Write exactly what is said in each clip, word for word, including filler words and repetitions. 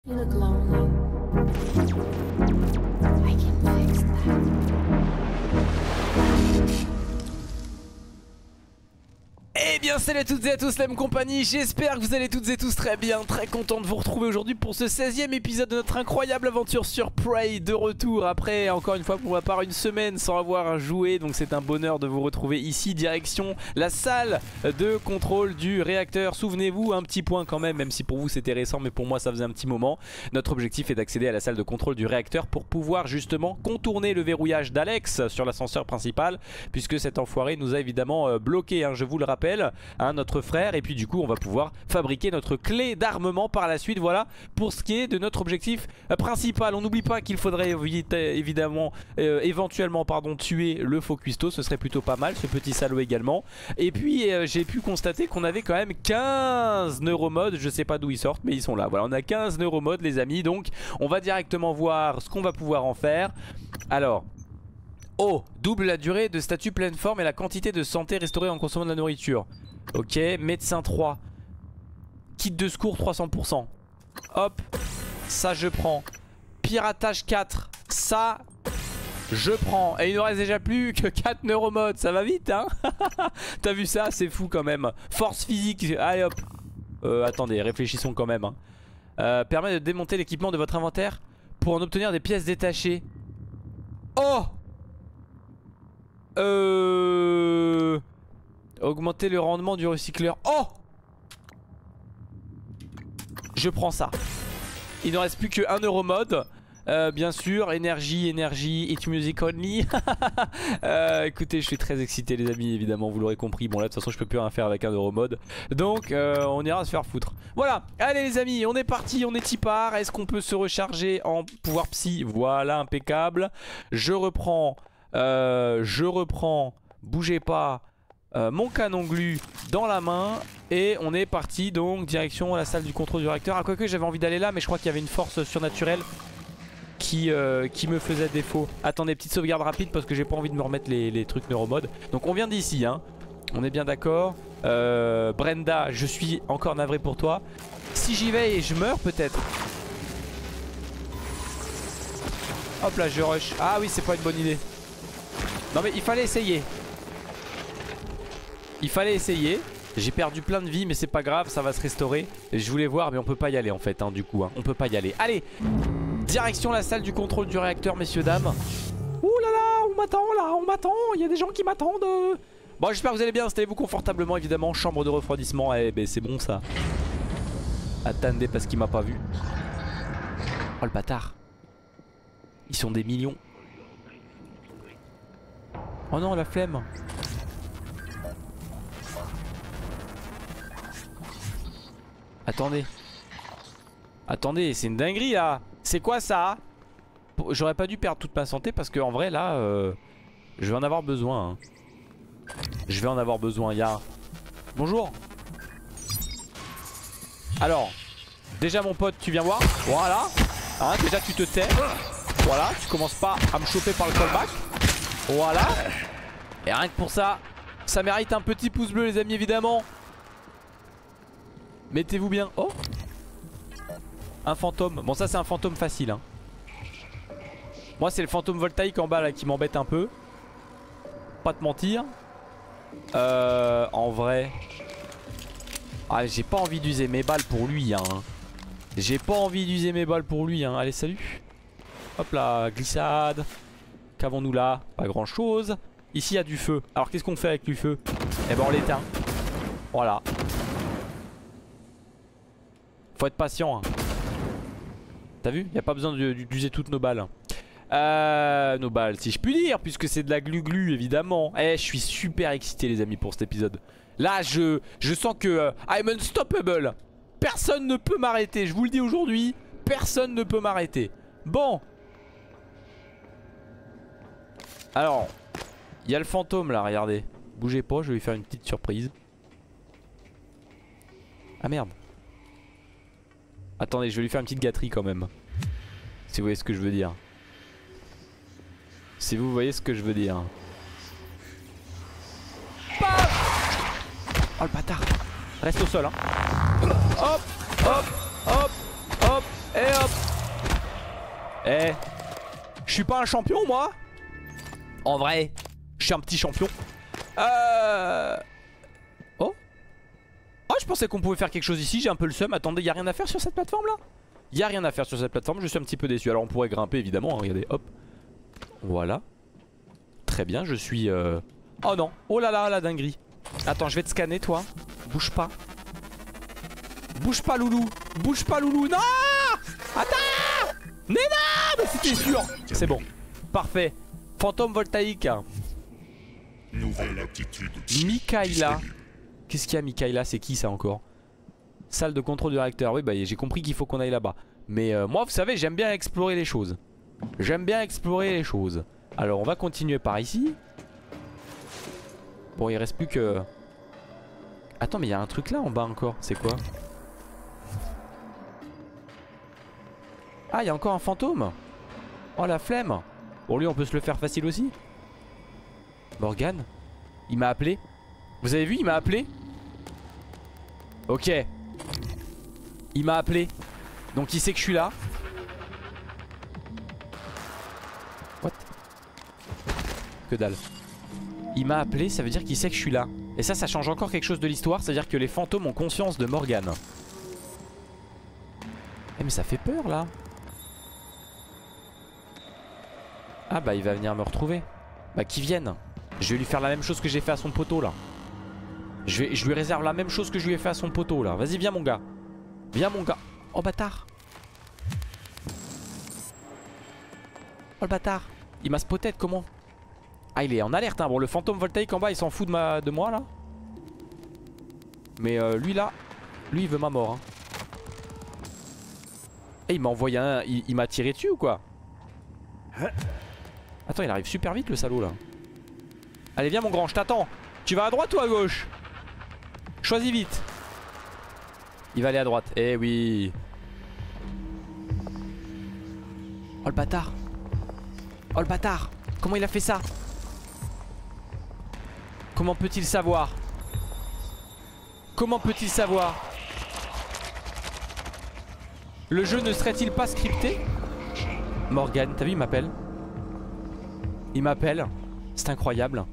You look lonely. I can fix that. Eh bien salut à toutes et à tous la même compagnie, j'espère que vous allez toutes et tous très bien, très content de vous retrouver aujourd'hui pour ce seizième épisode de notre incroyable aventure sur Prey, de retour après encore une fois pour ma part une semaine sans avoir joué, donc c'est un bonheur de vous retrouver ici, direction la salle de contrôle du réacteur. Souvenez-vous, un petit point quand même, même si pour vous c'était récent mais pour moi ça faisait un petit moment, notre objectif est d'accéder à la salle de contrôle du réacteur pour pouvoir justement contourner le verrouillage d'Alex sur l'ascenseur principal, puisque cet enfoiré nous a évidemment euh, bloqué, hein, je vous le rappelle. Hein, notre frère, et puis du coup on va pouvoir fabriquer notre clé d'armement par la suite. Voilà pour ce qui est de notre objectif euh, principal. On n'oublie pas qu'il faudrait évidemment euh, éventuellement pardon tuer le faux cuistot, ce serait plutôt pas mal, ce petit salaud également. Et puis euh, j'ai pu constater qu'on avait quand même quinze neuromodes, je sais pas d'où ils sortent mais ils sont là. Voilà, on a quinze neuromodes les amis, donc on va directement voir ce qu'on va pouvoir en faire. Alors oh, double la durée de statut pleine forme et la quantité de santé restaurée en consommant de la nourriture. Ok, médecin trois. Kit de secours trois cents pour cent. Hop, ça je prends. Piratage quatre, ça je prends. Et il ne reste déjà plus que quatre neuromodes, ça va vite hein. T'as vu ça, c'est fou quand même. Force physique, allez hop. euh, Attendez, réfléchissons quand même hein. euh, Permet de démonter l'équipement de votre inventaire pour en obtenir des pièces détachées. Oh, Euh... augmenter le rendement du recycleur. Oh, je prends ça. Il ne reste plus que un neuromode. Euh, bien sûr, énergie, énergie, it music only. euh, écoutez, je suis très excité les amis, évidemment, vous l'aurez compris. Bon là, de toute façon, je peux plus rien faire avec un neuromode. Donc, euh, on ira se faire foutre. Voilà, allez les amis, on est parti, on est y part. Est-ce qu'on peut se recharger en pouvoir psy? Voilà, impeccable. Je reprends... Euh, je reprends, bougez pas, euh, mon canon glu dans la main. Et on est parti donc direction la salle du contrôle du réacteur. Ah quoique j'avais envie d'aller là, mais je crois qu'il y avait une force surnaturelle qui, euh, qui me faisait défaut. Attendez, petite sauvegarde rapide parce que j'ai pas envie de me remettre les, les trucs neuromodes. Donc on vient d'ici hein, on est bien d'accord. euh, Brenda, je suis encore navré pour toi. Si j'y vais et je meurs peut-être. Hop là je rush. Ah oui, c'est pas une bonne idée. Non mais il fallait essayer. Il fallait essayer. J'ai perdu plein de vie mais c'est pas grave, ça va se restaurer. Je voulais voir mais on peut pas y aller en fait hein, du coup hein. On peut pas y aller. Allez, direction la salle du contrôle du réacteur messieurs dames. Ouh là là, on m'attend là, on m'attend. Il y a des gens qui m'attendent. Bon j'espère que vous allez bien, installez-vous confortablement évidemment. Chambre de refroidissement, eh ben c'est bon ça. Attendez parce qu'il m'a pas vu. Oh le bâtard. Ils sont des millions. Oh non, la flemme. Attendez. Attendez, c'est une dinguerie là. C'est quoi ça? J'aurais pas dû perdre toute ma santé parce que en vrai là euh, je vais en avoir besoin hein. Je vais en avoir besoin, ya. Bonjour. Alors déjà mon pote, tu viens voir. Voilà hein, déjà tu te tais. Voilà, tu commences pas à me choper par le callback. Voilà. Et rien que pour ça, ça mérite un petit pouce bleu les amis évidemment. Mettez-vous bien. Oh, un fantôme. Bon ça c'est un fantôme facile hein. Moi c'est le fantôme voltaïque en bas là qui m'embête un peu. Pas te mentir. Euh, en vrai ah, j'ai pas envie d'user mes balles pour lui hein. J'ai pas envie d'user mes balles pour lui hein. Allez salut. Hop là, glissade. Qu'avons-nous là? Pas grand chose. Ici il y a du feu. Alors qu'est-ce qu'on fait avec du feu? Eh ben on l'éteint. Voilà. Faut être patient hein. T'as vu? Il n'y a pas besoin d'user toutes nos balles. Euh, nos balles si je puis dire, puisque c'est de la glu-glu évidemment. Eh je suis super excité les amis pour cet épisode. Là je, je sens que euh, I'm unstoppable. Personne ne peut m'arrêter. Je vous le dis aujourd'hui. Personne ne peut m'arrêter. Bon. Alors, il y a le fantôme là, regardez. Bougez pas, je vais lui faire une petite surprise. Ah merde. Attendez, je vais lui faire une petite gâterie quand même. Si vous voyez ce que je veux dire. Si vous voyez ce que je veux dire. Paf! Oh le bâtard. Reste au sol hein. Hop, hop, hop, hop. Et hop. Eh, je suis pas un champion moi. En vrai, je suis un petit champion. Euh... Oh. Oh, je pensais qu'on pouvait faire quelque chose ici, j'ai un peu le seum. Attendez, y'a rien à faire sur cette plateforme là? Y'a rien à faire sur cette plateforme, je suis un petit peu déçu. Alors on pourrait grimper évidemment, hein, regardez, hop. Voilà. Très bien, je suis... Euh... Oh non, oh là là, la dinguerie. Attends, je vais te scanner toi. Bouge pas. Bouge pas loulou. Bouge pas loulou, non. Attends. Mais non, mais c'était sûr. C'est bon, parfait. Fantôme voltaïque. Nouvelle attitude. Mikaela. Qu'est-ce qu'il y a Mikaela? C'est qui ça encore? Salle de contrôle du réacteur. Oui bah j'ai compris qu'il faut qu'on aille là-bas. Mais euh, moi vous savez j'aime bien explorer les choses. J'aime bien explorer les choses. Alors on va continuer par ici. Bon il reste plus que... Attends mais il y a un truc là en bas encore. C'est quoi? Ah il y a encore un fantôme. Oh la flemme. Bon lui on peut se le faire facile aussi. Morgane, il m'a appelé. Vous avez vu, il m'a appelé. Ok. Il m'a appelé. Donc il sait que je suis là. What? Que dalle. Il m'a appelé, ça veut dire qu'il sait que je suis là. Et ça, ça change encore quelque chose de l'histoire. C'est-à-dire que les fantômes ont conscience de Morgane. Eh mais ça fait peur là. Ah bah il va venir me retrouver. Bah qu'il vienne. Je vais lui faire la même chose que j'ai fait à son poteau là. Je, vais, je lui réserve la même chose que je lui ai fait à son poteau là. Vas-y viens mon gars. Viens mon gars. Oh bâtard. Oh le bâtard. Il m'a spoté comment? Ah il est en alerte hein. Bon le fantôme voltaïque en bas il s'en fout de, ma, de moi là. Mais euh, lui là, lui il veut ma mort hein. Et il m'a envoyé un... Il, il m'a tiré dessus ou quoi? Attends il arrive super vite le salaud là. Allez viens mon grand, je t'attends. Tu vas à droite ou à gauche? Choisis vite. Il va aller à droite. Eh oui. Oh le bâtard. Oh le bâtard. Comment il a fait ça? Comment peut-il savoir? Comment peut-il savoir? Le jeu ne serait-il pas scripté? Morgane, t'as vu il m'appelle? Il m'appelle. C'est incroyable.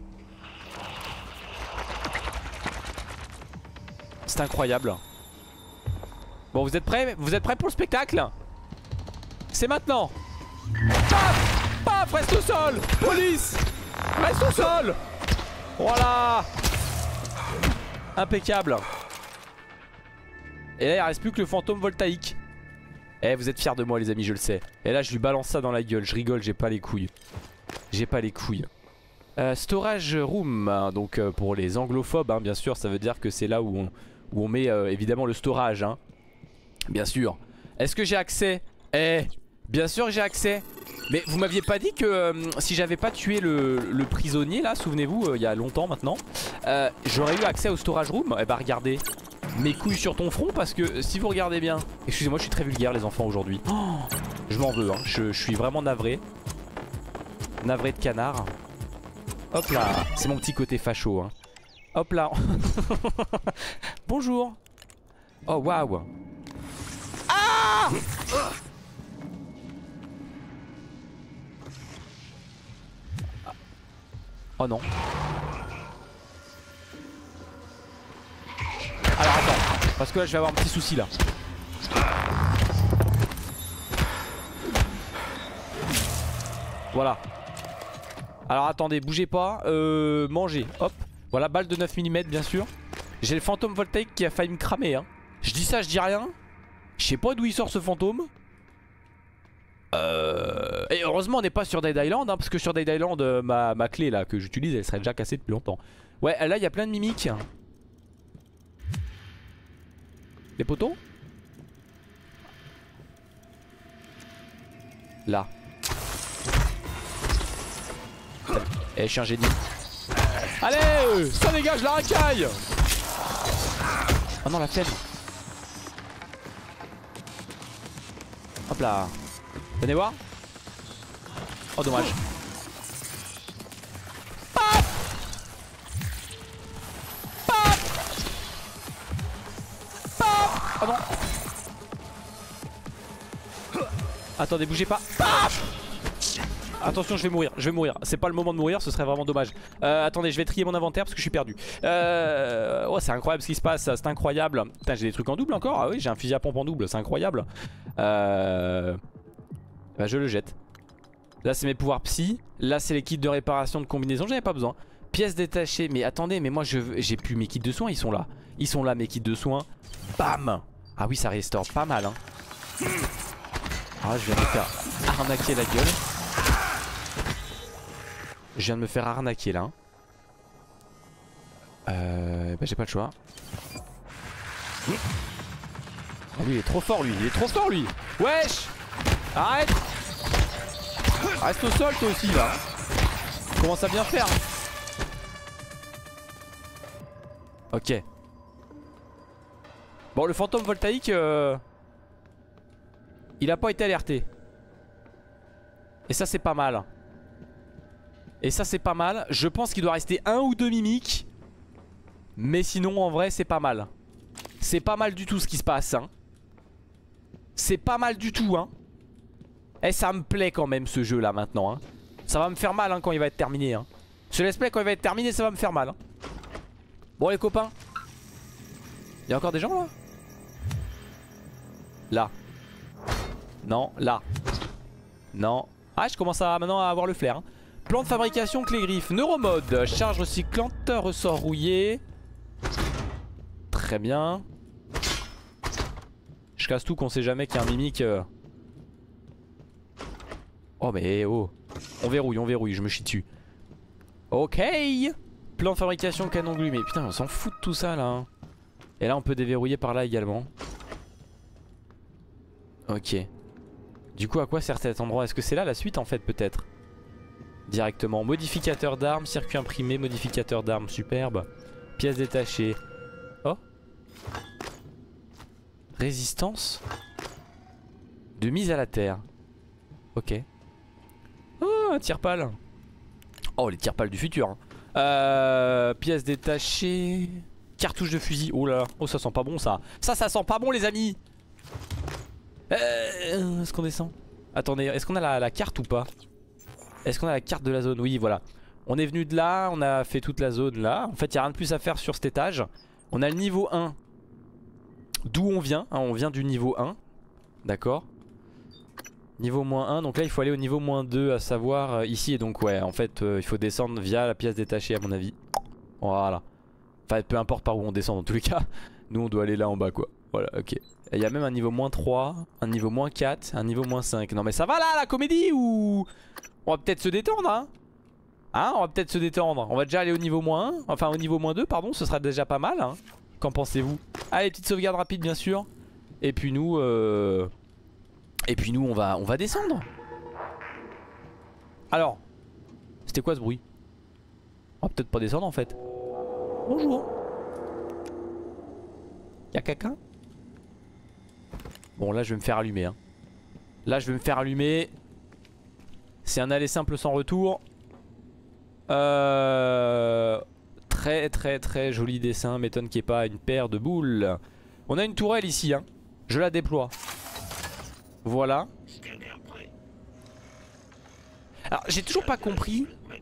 C'est incroyable. Bon vous êtes prêts? Vous êtes prêts pour le spectacle? C'est maintenant. Paf! Paf! Reste au sol! Police! Reste au sol! Voilà! Impeccable. Et là il reste plus que le fantôme voltaïque. Eh vous êtes fiers de moi les amis, je le sais. Et là je lui balance ça dans la gueule. Je rigole, j'ai pas les couilles. J'ai pas les couilles. euh, Storage room hein, donc euh, pour les anglophobes hein, bien sûr ça veut dire que c'est là où on, où on met euh, évidemment le storage hein. Bien sûr. Est-ce que j'ai accès? Eh bien sûr que j'ai accès. Mais vous m'aviez pas dit que euh, si j'avais pas tué le, le prisonnier là, souvenez-vous euh, il y a longtemps maintenant, euh, j'aurais eu accès au storage room. Eh bah regardez. Mes couilles sur ton front parce que si vous regardez bien. Excusez-moi je suis très vulgaire les enfants aujourd'hui. Oh, je m'en veux hein. je, je suis vraiment navré. Navré de canard. Hop là. C'est mon petit côté facho hein. Hop là. Bonjour. Oh waouh. Ah! Oh non. Alors attends. Parce que là je vais avoir un petit souci là. Voilà. Alors attendez, bougez pas. Euh, mangez. Hop. Voilà, balle de neuf millimètres bien sûr. J'ai le fantôme voltaïque qui a failli me cramer hein. Je dis ça, je dis rien. Je sais pas d'où il sort ce fantôme. Euh... Et heureusement on n'est pas sur Dead Island hein, parce que sur Dead Island euh, ma, ma clé là que j'utilise elle serait déjà cassée depuis longtemps. Ouais là il y a plein de mimiques. Les poteaux. Là. Eh je suis un génie. Allez ça dégage la racaille. Oh non la flemme. Hop là. Venez voir. Oh dommage. Paf Paf Paf. Oh non. Attendez, bougez pas. Paf. Attention, je vais mourir, je vais mourir. C'est pas le moment de mourir, ce serait vraiment dommage. euh, Attendez, je vais trier mon inventaire parce que je suis perdu. euh... Oh, c'est incroyable ce qui se passe, c'est incroyable. Putain, j'ai des trucs en double encore. Ah oui, j'ai un fusil à pompe en double, c'est incroyable. euh... Bah, je le jette. Là c'est mes pouvoirs psy. Là c'est les kits de réparation de combinaison, j'en avais pas besoin. Pièces détachées, mais attendez, mais moi je j'ai plus mes kits de soins, ils sont là. Ils sont là mes kits de soins. Bam. Ah oui, ça restaure pas mal hein. Ah, je viens de me faire arnaquer la gueule. Je viens de me faire arnaquer là. Euh, bah j'ai pas le choix. Ah lui il est trop fort lui, il est trop fort lui. Wesh. Arrête. Reste au sol toi aussi là. Commence à bien faire. Ok. Bon, le fantôme voltaïque euh... il a pas été alerté. Et ça c'est pas mal. Et ça c'est pas mal. Je pense qu'il doit rester un ou deux mimiques. Mais sinon en vrai c'est pas mal. C'est pas mal du tout ce qui se passe hein. C'est pas mal du tout hein. Et ça me plaît quand même ce jeu là maintenant hein. Ça va me faire mal hein, quand il va être terminé hein. Ce let's play quand il va être terminé ça va me faire mal hein. Bon les copains, il y a encore des gens là. Là. Non, là. Non. Ah, je commence à maintenant à avoir le flair hein. Plan de fabrication clé griffe. Neuromode. Charge recyclante. Ressort rouillé. Très bien. Je casse tout qu'on sait jamais qu'il y a un mimique euh... Oh mais oh. On verrouille, on verrouille, je me chie dessus. Ok. Plan de fabrication canon glumé. Putain on s'en fout de tout ça là hein. Et là on peut déverrouiller par là également. Ok. Du coup à quoi sert cet endroit? Est-ce que c'est là la suite en fait peut-être? Directement. Modificateur d'armes, circuit imprimé, modificateur d'armes, superbe. Pièces détachées. Oh. Résistance de mise à la terre. Ok. Oh, un tire-pale. Oh, les tire-pales du futur hein. euh, Pièces détachées. Cartouche de fusil. Oh là là. Oh, ça sent pas bon ça. Ça, ça sent pas bon les amis. euh, Est-ce qu'on descend? Attendez, est-ce qu'on a la, la carte ou pas? Est-ce qu'on a la carte de la zone? Oui, voilà. On est venu de là, on a fait toute la zone là. En fait, il n'y a rien de plus à faire sur cet étage. On a le niveau un. D'où on vient hein, on vient du niveau un. D'accord. Niveau moins un, donc là il faut aller au niveau moins deux, à savoir euh, ici. Et donc ouais, en fait euh, il faut descendre via la pièce détachée à mon avis. Voilà. Enfin peu importe par où on descend dans tous les cas. Nous on doit aller là en bas quoi. Voilà, ok. Il y a même un niveau moins trois, un niveau moins quatre, un niveau moins cinq. Non mais ça va là la comédie ou... On va peut-être se détendre hein. Hein, on va peut-être se détendre. On va déjà aller au niveau moins un, enfin au niveau moins deux pardon, ce sera déjà pas mal hein. Qu'en pensez-vous? Allez, petite sauvegarde rapide bien sûr. Et puis nous euh... Et puis nous on va, on va descendre. Alors, c'était quoi ce bruit? On va peut-être pas descendre en fait. Bonjour. Y'a quelqu'un? Bon là je vais me faire allumer hein. Là je vais me faire allumer. C'est un aller simple sans retour. Euh... Très très très joli dessin. M'étonne qu'il n'y ait pas une paire de boules. On a une tourelle ici hein. Je la déploie. Voilà. Alors j'ai toujours pas compris.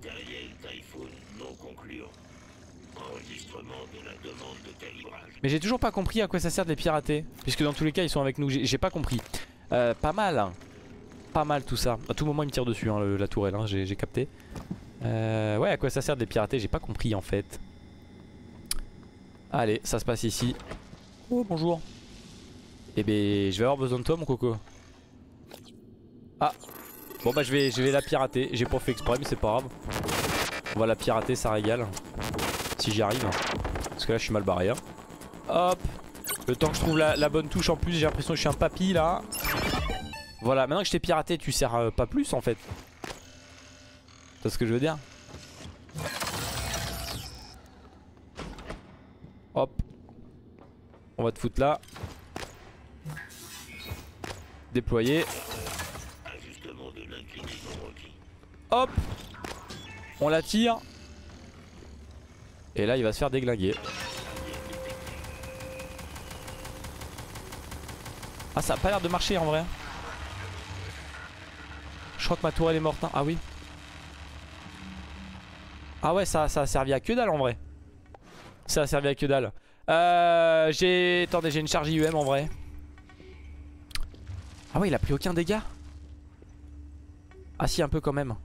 Mais j'ai toujours pas compris à quoi ça sert de les pirater. Puisque dans tous les cas ils sont avec nous. J'ai pas compris. euh, Pas mal hein. Pas mal tout ça. À tout moment il me tire dessus hein, le, la tourelle hein, j'ai capté. euh, Ouais, à quoi ça sert de les pirater? J'ai pas compris en fait. Allez, ça se passe ici. Oh bonjour. Eh ben je vais avoir besoin de toi mon coco. Ah. Bon bah je vais, je vais la pirater. J'ai pas fait exprès mais c'est pas grave. On va la pirater, ça régale. Si j'y arrive. Parce que là je suis mal barré hein. Hop. Le temps que je trouve la, la bonne touche en plus. J'ai l'impression que je suis un papy là. Voilà, maintenant que je t'ai piraté tu sers euh, pas plus en fait. C'est ce que je veux dire. Hop. On va te foutre là. Déployer. Hop. On la tire. Et là il va se faire déglinguer. Ah ça a pas l'air de marcher en vrai. crois que ma tourelle est morte hein. Ah oui. Ah ouais ça, ça a servi à que dalle en vrai. Ça a servi à que dalle. Euh, j'ai... Attendez, j'ai une charge I U M en vrai. Ah ouais, il a pris aucun dégât. Ah si, un peu quand même.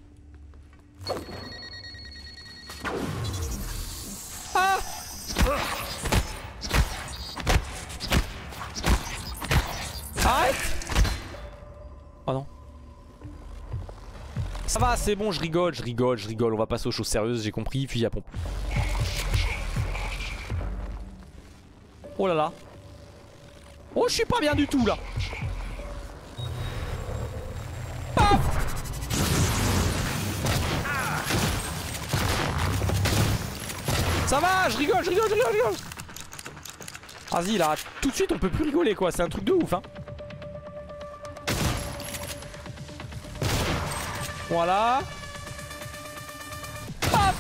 Ah! Arrête! Oh non. Ça va, c'est bon, je rigole, je rigole, je rigole. On va passer aux choses sérieuses, j'ai compris. Fusil à pompe. Oh là là. Oh, je suis pas bien du tout là. Ah! Ça va, je rigole, je rigole, je rigole, je rigole. Vas-y là, tout de suite on peut plus rigoler quoi, c'est un truc de ouf hein. Voilà. Hop.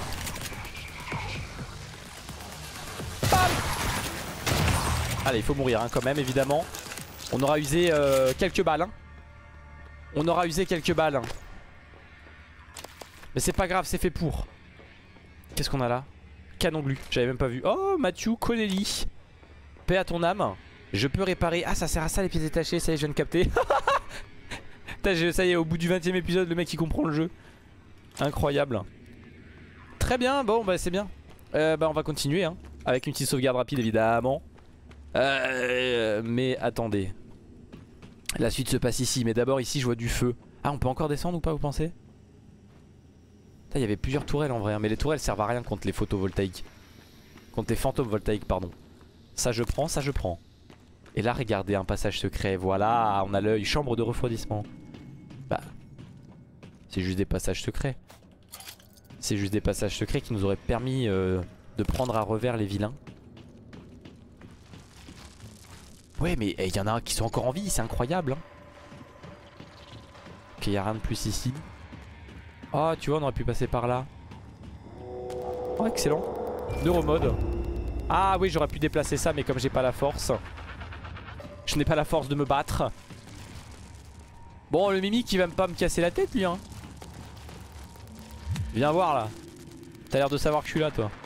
Hop. Allez, il faut mourir hein, quand même évidemment. On aura usé euh, quelques balles hein. On aura usé quelques balles hein. Mais c'est pas grave, c'est fait pour. Qu'est-ce qu'on a là? Canon glu, j'avais même pas vu. Oh, Matthew Connelly. Paix à ton âme. Je peux réparer. Ah, ça sert à ça les pièces détachées. Ça y est, je viens de capter. Ça y est, au bout du vingtième épisode, le mec il comprend le jeu. Incroyable. Très bien, bon, bah c'est bien. euh, Bah on va continuer hein. Avec une petite sauvegarde rapide évidemment. euh, Mais attendez. La suite se passe ici. Mais d'abord ici je vois du feu. Ah, on peut encore descendre ou pas, vous pensez? Il y avait plusieurs tourelles en vrai hein, mais les tourelles servent à rien contre les photovoltaïques. Contre les fantômes voltaïques pardon. Ça je prends, ça je prends. Et là regardez, un passage secret. Voilà, on a l'œil, chambre de refroidissement. Bah c'est juste des passages secrets. C'est juste des passages secrets qui nous auraient permis euh, de prendre à revers les vilains. Ouais mais il y en a qui sont encore en vie, c'est incroyable hein. Ok, y a rien de plus ici. Oh tu vois, on aurait pu passer par là. Oh excellent. Neuromode. Ah oui, j'aurais pu déplacer ça mais comme j'ai pas la force. Je n'ai pas la force de me battre. Bon, le Mimi qui va pas me casser la tête lui hein. Viens voir là. T'as l'air de savoir que je suis là toi.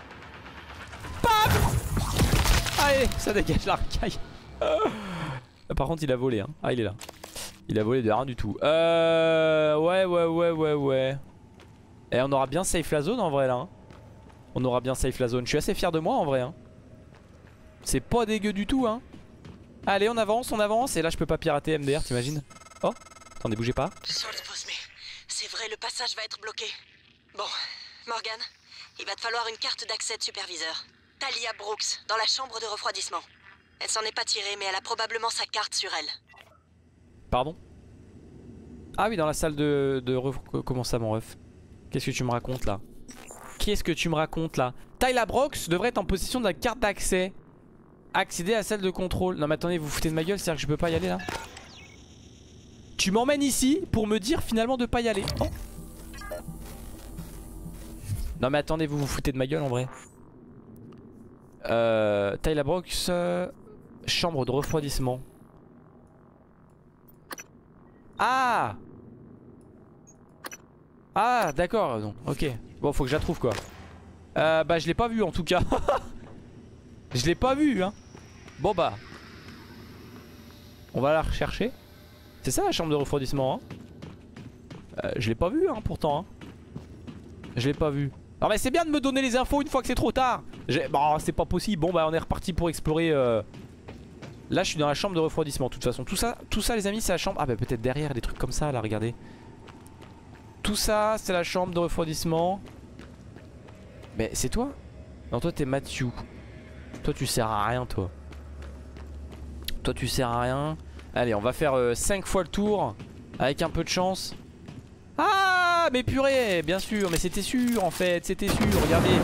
Paf. Allez, ça dégage la racaille. Par contre il a volé hein. Ah il est là. Il a volé de rien du tout. Euh... Ouais ouais ouais ouais ouais. Et on aura bien safe la zone en vrai là hein. On aura bien safe la zone. Je suis assez fier de moi en vrai hein. C'est pas dégueu du tout hein. Allez on avance, on avance. Et là je peux pas pirater M D R, t'imagines? Oh, attendez, bougez pas. C'est vrai, le passage va être bloqué. Bon, Morgan, il va te falloir une carte d'accès de superviseur. Talia Brooks, dans la chambre de refroidissement. Elle s'en est pas tirée, mais elle a probablement sa carte sur elle. Pardon? Ah oui, dans la salle de, de ref... Comment ça mon ref? Qu'est-ce que tu me racontes là? Qu'est-ce que tu me racontes là? Talia Brooks devrait être en possession de la carte d'accès. Accéder à la salle de contrôle. Non mais attendez, vous vous foutez de ma gueule, c'est-à-dire que je peux pas y aller là? Tu m'emmènes ici pour me dire finalement de pas y aller. Oh. Non mais attendez, vous vous foutez de ma gueule en vrai. Euh, Talia Brooks, euh, chambre de refroidissement. Ah. Ah d'accord, non, ok. Bon, faut que je la trouve quoi. Euh, bah je l'ai pas vu en tout cas. Je l'ai pas vu hein. Bon bah on va la rechercher. C'est ça la chambre de refroidissement hein. euh, Je l'ai pas vu hein pourtant hein. Je l'ai pas vu. Non mais c'est bien de me donner les infos une fois que c'est trop tard. Bon c'est pas possible. Bon bah on est reparti pour explorer euh... Là je suis dans la chambre de refroidissement de toute façon. Tout ça, tout ça les amis c'est la chambre. Ah bah peut-être derrière des trucs comme ça là, regardez. Tout ça c'est la chambre de refroidissement. Mais c'est toi? Non toi t'es Matthew. Toi tu sers à rien toi. Toi tu sers à rien. Allez on va faire euh, cinq fois le tour. Avec un peu de chance. Ah mais purée, bien sûr. Mais c'était sûr en fait, c'était sûr, regardez.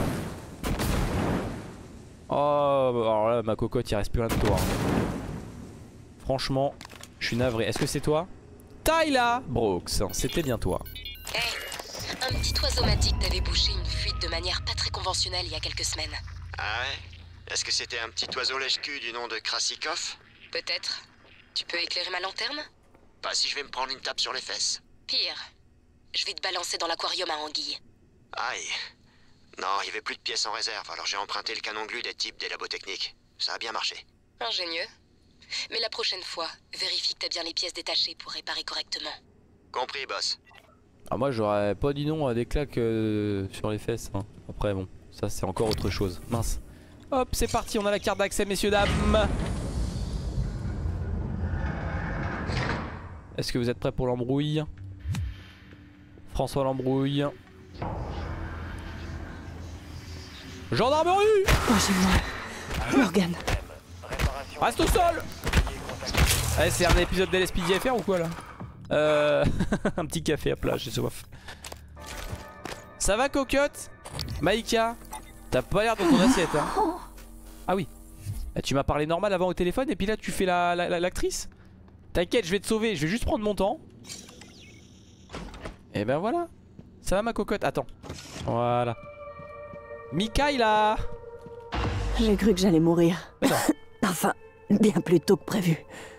Oh alors là ma cocotte il reste plus rien de toi hein. Franchement je suis navré. Est-ce que c'est toi? Talia Brooks, c'était bien toi. Hey, un petit oiseau m'a dit que t'avais bouché une fuite de manière pas très conventionnelle il y a quelques semaines. Ah ouais? Est-ce que c'était un petit oiseau lèche-cul du nom de Krasikov? Peut-être. Tu peux éclairer ma lanterne? Pas si je vais me prendre une tape sur les fesses. Pire, je vais te balancer dans l'aquarium à anguilles. Aïe. Non, il n'y avait plus de pièces en réserve, alors j'ai emprunté le canon glu des types des labos techniques. Ça a bien marché. Ingénieux. Mais la prochaine fois, vérifie que t'as bien les pièces détachées pour réparer correctement. Compris, boss. Ah, moi j'aurais pas dit non à des claques euh, sur les fesses. Hein. Après bon, ça c'est encore autre chose. Mince. Hop, c'est parti, on a la carte d'accès, messieurs, dames. Est-ce que vous êtes prêts pour l'embrouille? François l'embrouille. Gendarmerie! Oh, j'ai mal. Morgane. Reste au sol! Ouais, c'est un épisode d'L S P D F R ou quoi là? Euh... un petit café à plat, j'ai soif. Ça va, cocotte? Maïka? T'as pas l'air dans ton assiette, hein? Ah oui. Bah, tu m'as parlé normal avant au téléphone et puis là tu fais la, la, la, l'actrice? T'inquiète, je vais te sauver, je vais juste prendre mon temps. Et ben voilà. Ça va, ma cocotte? Attends. Voilà. Mika, il a... J'ai cru que j'allais mourir. Enfin, bien plus tôt que prévu.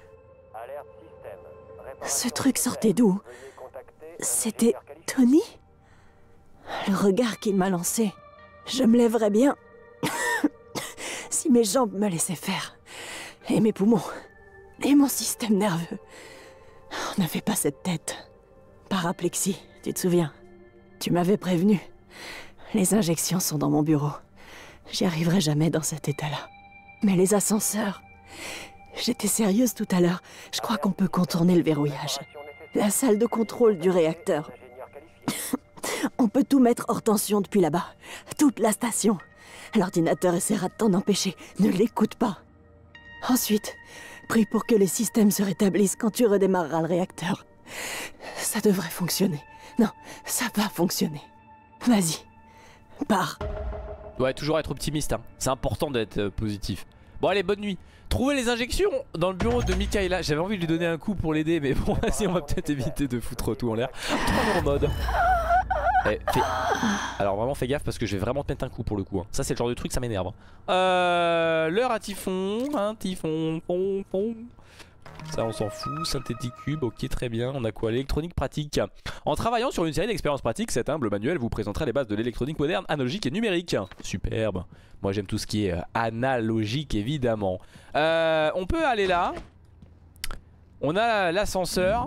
Ce truc sortait d'où? C'était Tony? Le regard qu'il m'a lancé. Je me lèverais bien si mes jambes me laissaient faire. Et mes poumons. Et mon système nerveux. On n'avait pas cette tête. Paraplexie, tu te souviens? Tu m'avais prévenu. Les injections sont dans mon bureau. J'y arriverai jamais dans cet état-là. Mais les ascenseurs... J'étais sérieuse tout à l'heure. Je crois qu'on peut contourner le verrouillage. La salle de contrôle du réacteur. On peut tout mettre hors tension depuis là-bas. Toute la station. L'ordinateur essaiera de t'en empêcher. Ne l'écoute pas. Ensuite, prie pour que les systèmes se rétablissent quand tu redémarreras le réacteur. Ça devrait fonctionner. Non, ça va fonctionner. Vas-y. Pars. Ouais, toujours être optimiste, hein. C'est important d'être euh, positif. Bon allez, bonne nuit. Trouvez les injections dans le bureau de Mikaela. J'avais envie de lui donner un coup pour l'aider, mais bon, vas-y, on va peut-être éviter de foutre tout en l'air. Trois en mode. Eh, fais... Alors vraiment fais gaffe parce que je vais vraiment te mettre un coup pour le coup, hein. Ça c'est le genre de truc, ça m'énerve. Euh, L'heure à Typhon, hein, Typhon, fon, fon. Ça on s'en fout, synthétique cube, ok très bien. On a quoi? L'électronique pratique. En travaillant sur une série d'expériences pratiques, cet humble manuel vous présentera les bases de l'électronique moderne, analogique et numérique. Superbe. Moi j'aime tout ce qui est euh, analogique évidemment. euh, On peut aller là. On a l'ascenseur.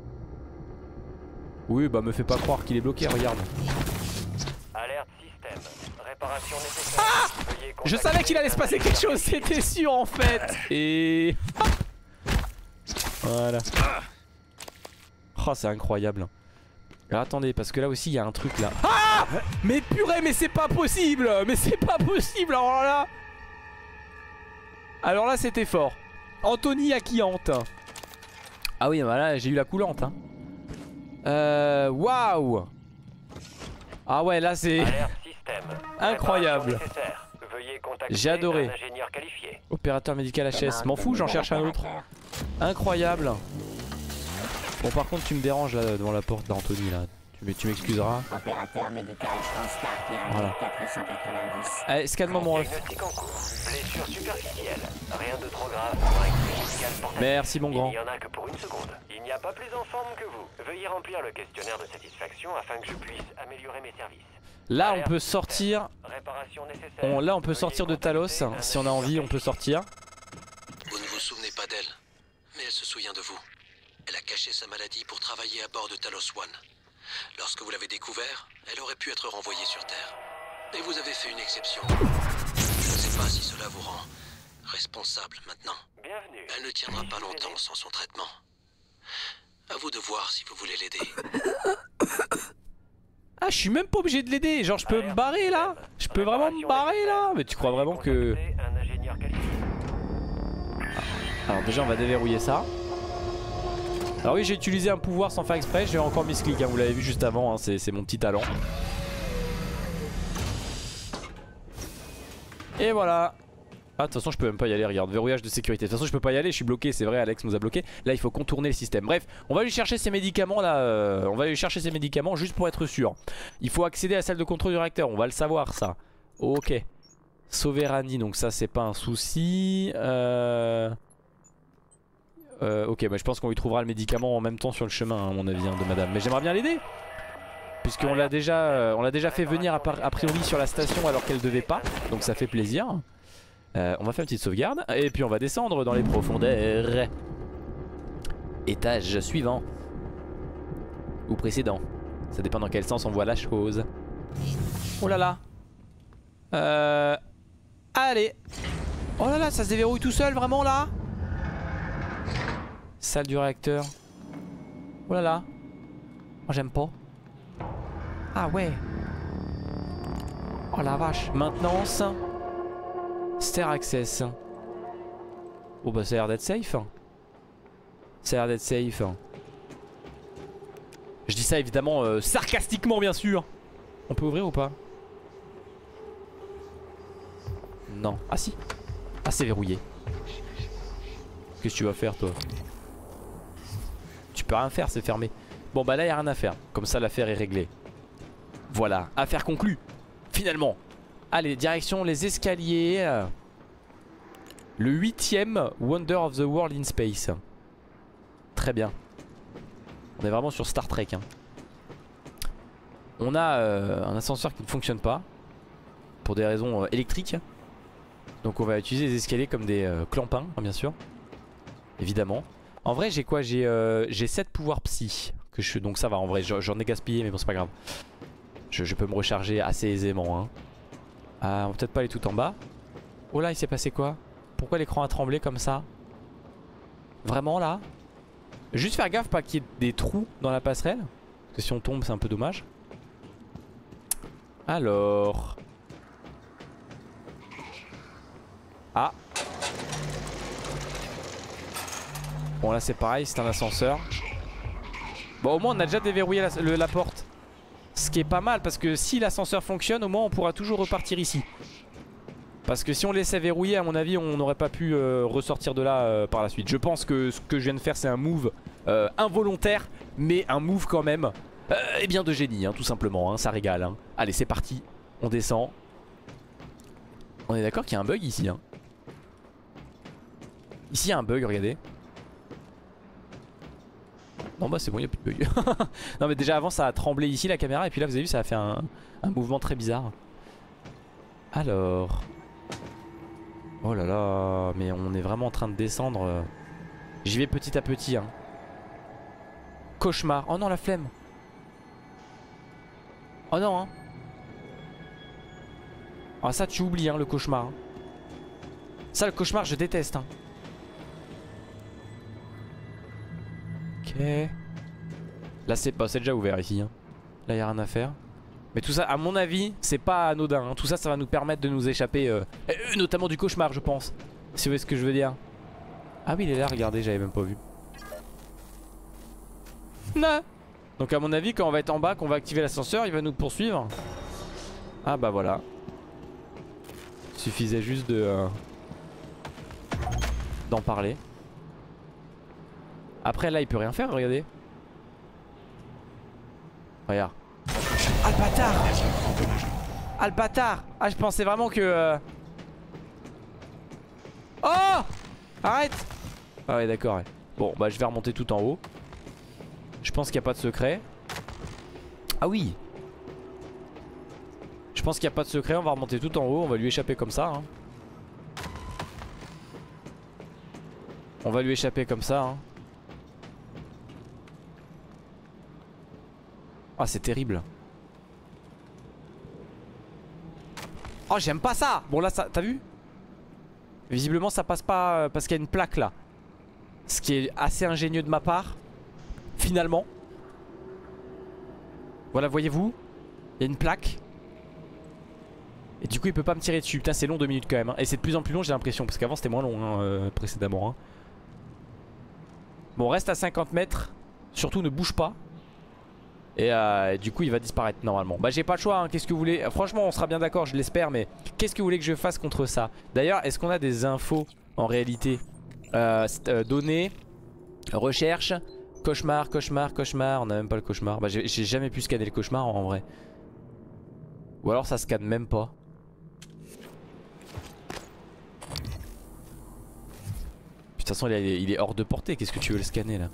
Oui bah me fais pas croire qu'il est bloqué, regarde. Alerte système. Réparation nécessaire. Ah, je savais qu'il allait se passer quelque chose, c'était sûr en fait. Et... Voilà. Oh c'est incroyable. Alors attendez parce que là aussi il y a un truc là. Ah, mais purée, mais c'est pas possible. Mais c'est pas possible. Alors là Alors là c'était fort. Anthony Akiante. Ah oui bah là j'ai eu la coulante, hein. Euh... Waouh. Ah ouais là c'est incroyable. J'ai adoré. Opérateur médical H S. M'en fous, j'en cherche un autre. Incroyable. Bon par contre tu me déranges là devant la porte d'Anthony là. Tu m'excuseras. Opérateur médical Transtar, voilà. quatre cent quatre-vingt-dix. Allez, scanne-moi mon ref. Blessure superficielle. Rien de trop grave. Merci mon grand. Il n'y en a que pour une seconde. Il n'y a pas plus en forme que vous. Veuillez remplir le questionnaire de satisfaction afin que je puisse améliorer mes services. Là on peut sortir. On, là on peut sortir de Talos. Si on a envie on peut sortir. Vous ne vous souvenez pas d'elle, mais elle se souvient de vous. Elle a caché sa maladie pour travailler à bord de Talos One. Lorsque vous l'avez découvert, elle aurait pu être renvoyée sur Terre. Et vous avez fait une exception. Je ne sais pas si cela vous rend responsable maintenant. Bienvenue. Elle ne tiendra pas longtemps sans son traitement. À vous de voir si vous voulez l'aider. Ah je suis même pas obligé de l'aider. Genre je peux me barrer là. Je peux vraiment me barrer là. Mais tu crois vraiment que... Alors déjà on va déverrouiller ça. Alors oui j'ai utilisé un pouvoir sans faire exprès. J'ai encore misclick, hein, vous l'avez vu juste avant, hein, c'est mon petit talent. Et voilà. Ah de toute façon je peux même pas y aller, regarde, verrouillage de sécurité. De toute façon je peux pas y aller, je suis bloqué, c'est vrai, Alex nous a bloqué. Là il faut contourner le système. Bref, on va aller chercher ces médicaments là, euh, on va aller chercher ces médicaments juste pour être sûr. Il faut accéder à la salle de contrôle du réacteur, on va le savoir ça. Ok. Sauver Randy, donc ça c'est pas un souci. Euh... euh, Ok, bah je pense qu'on lui trouvera le médicament en même temps sur le chemin, hein, à mon avis, hein, de madame. Mais j'aimerais bien l'aider, puisqu'on l'a déjà, euh, on l'a déjà fait venir a, a priori sur la station alors qu'elle devait pas. Donc ça fait plaisir. euh, On va faire une petite sauvegarde. Et puis on va descendre dans les profondeurs. Étage suivant. Ou précédent. Ça dépend dans quel sens on voit la chose. Oh là là. Euh... Allez. Oh là là, ça se déverrouille tout seul vraiment là. Salle du réacteur. Oh là là. Oh, j'aime pas. Ah ouais. Oh la vache. Maintenance. Stair access. Oh bah ça a l'air d'être safe. Ça a l'air d'être safe. Je dis ça évidemment euh, sarcastiquement bien sûr. On peut ouvrir ou pas? Non. Ah si. Ah c'est verrouillé. Qu'est-ce que tu vas faire toi? Tu peux rien faire, c'est fermé. Bon bah là y a rien à faire. Comme ça l'affaire est réglée. Voilà, affaire conclue. Finalement. Allez, direction les escaliers. Le huitième Wonder of the World in Space. Très bien. On est vraiment sur Star Trek hein. On a euh, un ascenseur qui ne fonctionne pas. Pour des raisons euh, électriques. Donc on va utiliser les escaliers comme des euh, clampins bien sûr. Évidemment. En vrai j'ai quoi? J'ai euh, j'ai sept pouvoirs psy que je, donc ça va en vrai, j'en ai gaspillé mais bon c'est pas grave. Je, je peux me recharger assez aisément hein. Ah, on va peut-être pas aller tout en bas. Oh là il s'est passé quoi? Pourquoi l'écran a tremblé comme ça? Vraiment là? Juste faire gaffe pas qu'il y ait des trous dans la passerelle. Parce que si on tombe c'est un peu dommage. Alors... Ah. Bon là c'est pareil, c'est un ascenseur. Bon au moins on a déjà déverrouillé la, le, la porte. Ce qui est pas mal parce que si l'ascenseur fonctionne au moins on pourra toujours repartir ici. Parce que si on laissait verrouiller à mon avis on n'aurait pas pu euh, ressortir de là euh, par la suite. Je pense que ce que je viens de faire c'est un move euh, involontaire. Mais un move quand même euh, et bien de génie hein, tout simplement hein, ça régale hein. Allez c'est parti, on descend. On est d'accord qu'il y a un bug ici hein. Ici il y a un bug, regardez. Non bah c'est bon, il n'y a plus de bug. Non mais déjà avant ça a tremblé ici la caméra. Et puis là vous avez vu ça a fait un, un mouvement très bizarre. Alors... Oh là là. Mais on est vraiment en train de descendre. J'y vais petit à petit hein. Cauchemar. Oh non la flemme. Oh non hein. Ah ça tu oublies hein le cauchemar hein. Ça le cauchemar je déteste hein. Ok. Là c'est bah, déjà ouvert ici hein. Là y a rien à faire. Mais tout ça à mon avis c'est pas anodin hein. Tout ça ça va nous permettre de nous échapper euh, euh, notamment du cauchemar je pense. Si vous voyez ce que je veux dire. Ah oui il est là regardez, j'avais même pas vu. Non. Donc à mon avis quand on va être en bas, qu'on va activer l'ascenseur, il va nous poursuivre. Ah bah voilà. Il suffisait juste de euh, d'en parler. Après là il peut rien faire, regardez. Regarde. Ah le bâtard. Ah le bâtard. Ah je pensais vraiment que euh... Oh. Arrête. Ah ouais d'accord ouais. Bon bah je vais remonter tout en haut. Je pense qu'il n'y a pas de secret. Ah oui. Je pense qu'il n'y a pas de secret, on va remonter tout en haut. On va lui échapper comme ça hein. On va lui échapper comme ça hein. Ah c'est terrible. Oh j'aime pas ça. Bon là ça, t'as vu? Visiblement ça passe pas euh, parce qu'il y a une plaque là. Ce qui est assez ingénieux de ma part. Finalement. Voilà voyez-vous. Il y a une plaque. Et du coup il peut pas me tirer dessus. Putain c'est long deux minutes quand même hein. Et c'est de plus en plus long j'ai l'impression. Parce qu'avant c'était moins long hein, euh, précédemment hein. Bon reste à cinquante mètres. Surtout ne bouge pas. Et euh, du coup il va disparaître normalement. Bah j'ai pas le choix hein. Qu'est-ce que vous voulez? Franchement on sera bien d'accord je l'espère. Mais qu'est-ce que vous voulez que je fasse contre ça? D'ailleurs est-ce qu'on a des infos en réalité? euh, euh, Données. Recherche. Cauchemar, cauchemar, cauchemar. On a même pas le cauchemar. Bah j'ai jamais pu scanner le cauchemar en vrai. Ou alors ça scanne même pas. façon il est, il est hors de portée, qu'est-ce que tu veux le scanner là?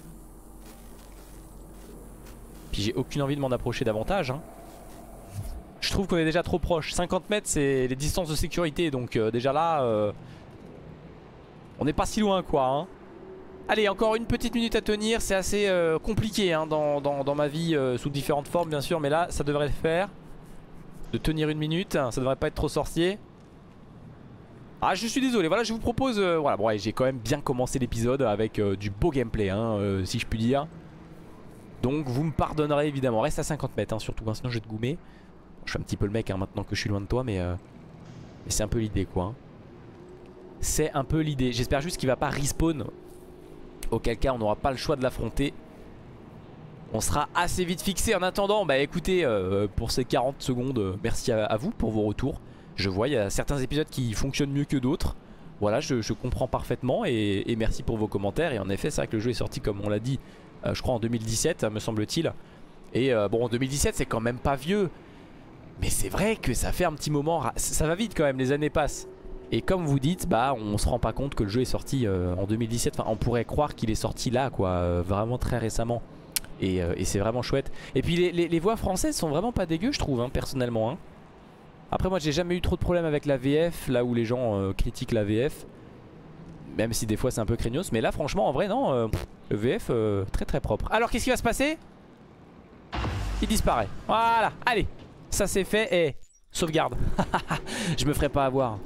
Puis j'ai aucune envie de m'en approcher davantage hein. Je trouve qu'on est déjà trop proche. cinquante mètres c'est les distances de sécurité. Donc euh, déjà là euh, on n'est pas si loin quoi hein. Allez, encore une petite minute à tenir. C'est assez euh, compliqué hein, dans, dans, dans ma vie euh, sous différentes formes bien sûr. Mais là ça devrait le faire. De tenir une minute, ça devrait pas être trop sorcier. Ah je suis désolé, voilà je vous propose euh, voilà, bon ouais, j'ai quand même bien commencé l'épisode avec euh, du beau gameplay hein, euh, si je puis dire. Donc vous me pardonnerez évidemment. Reste à cinquante mètres hein, surtout hein, sinon je vais te goumer. Je suis un petit peu le mec hein, maintenant que je suis loin de toi. Mais, euh, mais c'est un peu l'idée quoi hein. C'est un peu l'idée. J'espère juste qu'il va pas respawn. Auquel cas on n'aura pas le choix de l'affronter. On sera assez vite fixé. En attendant bah écoutez euh, pour ces quarante secondes euh, merci à, à vous pour vos retours. Je vois il y a certains épisodes qui fonctionnent mieux que d'autres. Voilà je, je comprends parfaitement et, et merci pour vos commentaires. Et en effet c'est vrai que le jeu est sorti comme on l'a dit euh, je crois en deux mille dix-sept me semble-t-il. Et euh, bon en deux mille dix-sept c'est quand même pas vieux. Mais c'est vrai que ça fait un petit moment. Ça va vite quand même, les années passent. Et comme vous dites bah on se rend pas compte que le jeu est sorti euh, en deux mille dix-sept. Enfin on pourrait croire qu'il est sorti là quoi euh, vraiment très récemment. Et, euh, et c'est vraiment chouette. Et puis les, les, les voix françaises sont vraiment pas dégueu je trouve hein, personnellement hein. Après moi j'ai jamais eu trop de problèmes avec la V F. Là où les gens euh, critiquent la V F. Même si des fois c'est un peu craignos. Mais là franchement en vrai non euh, le V F euh, très très propre. Alors qu'est-ce qui va se passer? Il disparaît. Voilà allez. Ça c'est fait et sauvegarde. Je me ferai pas avoir.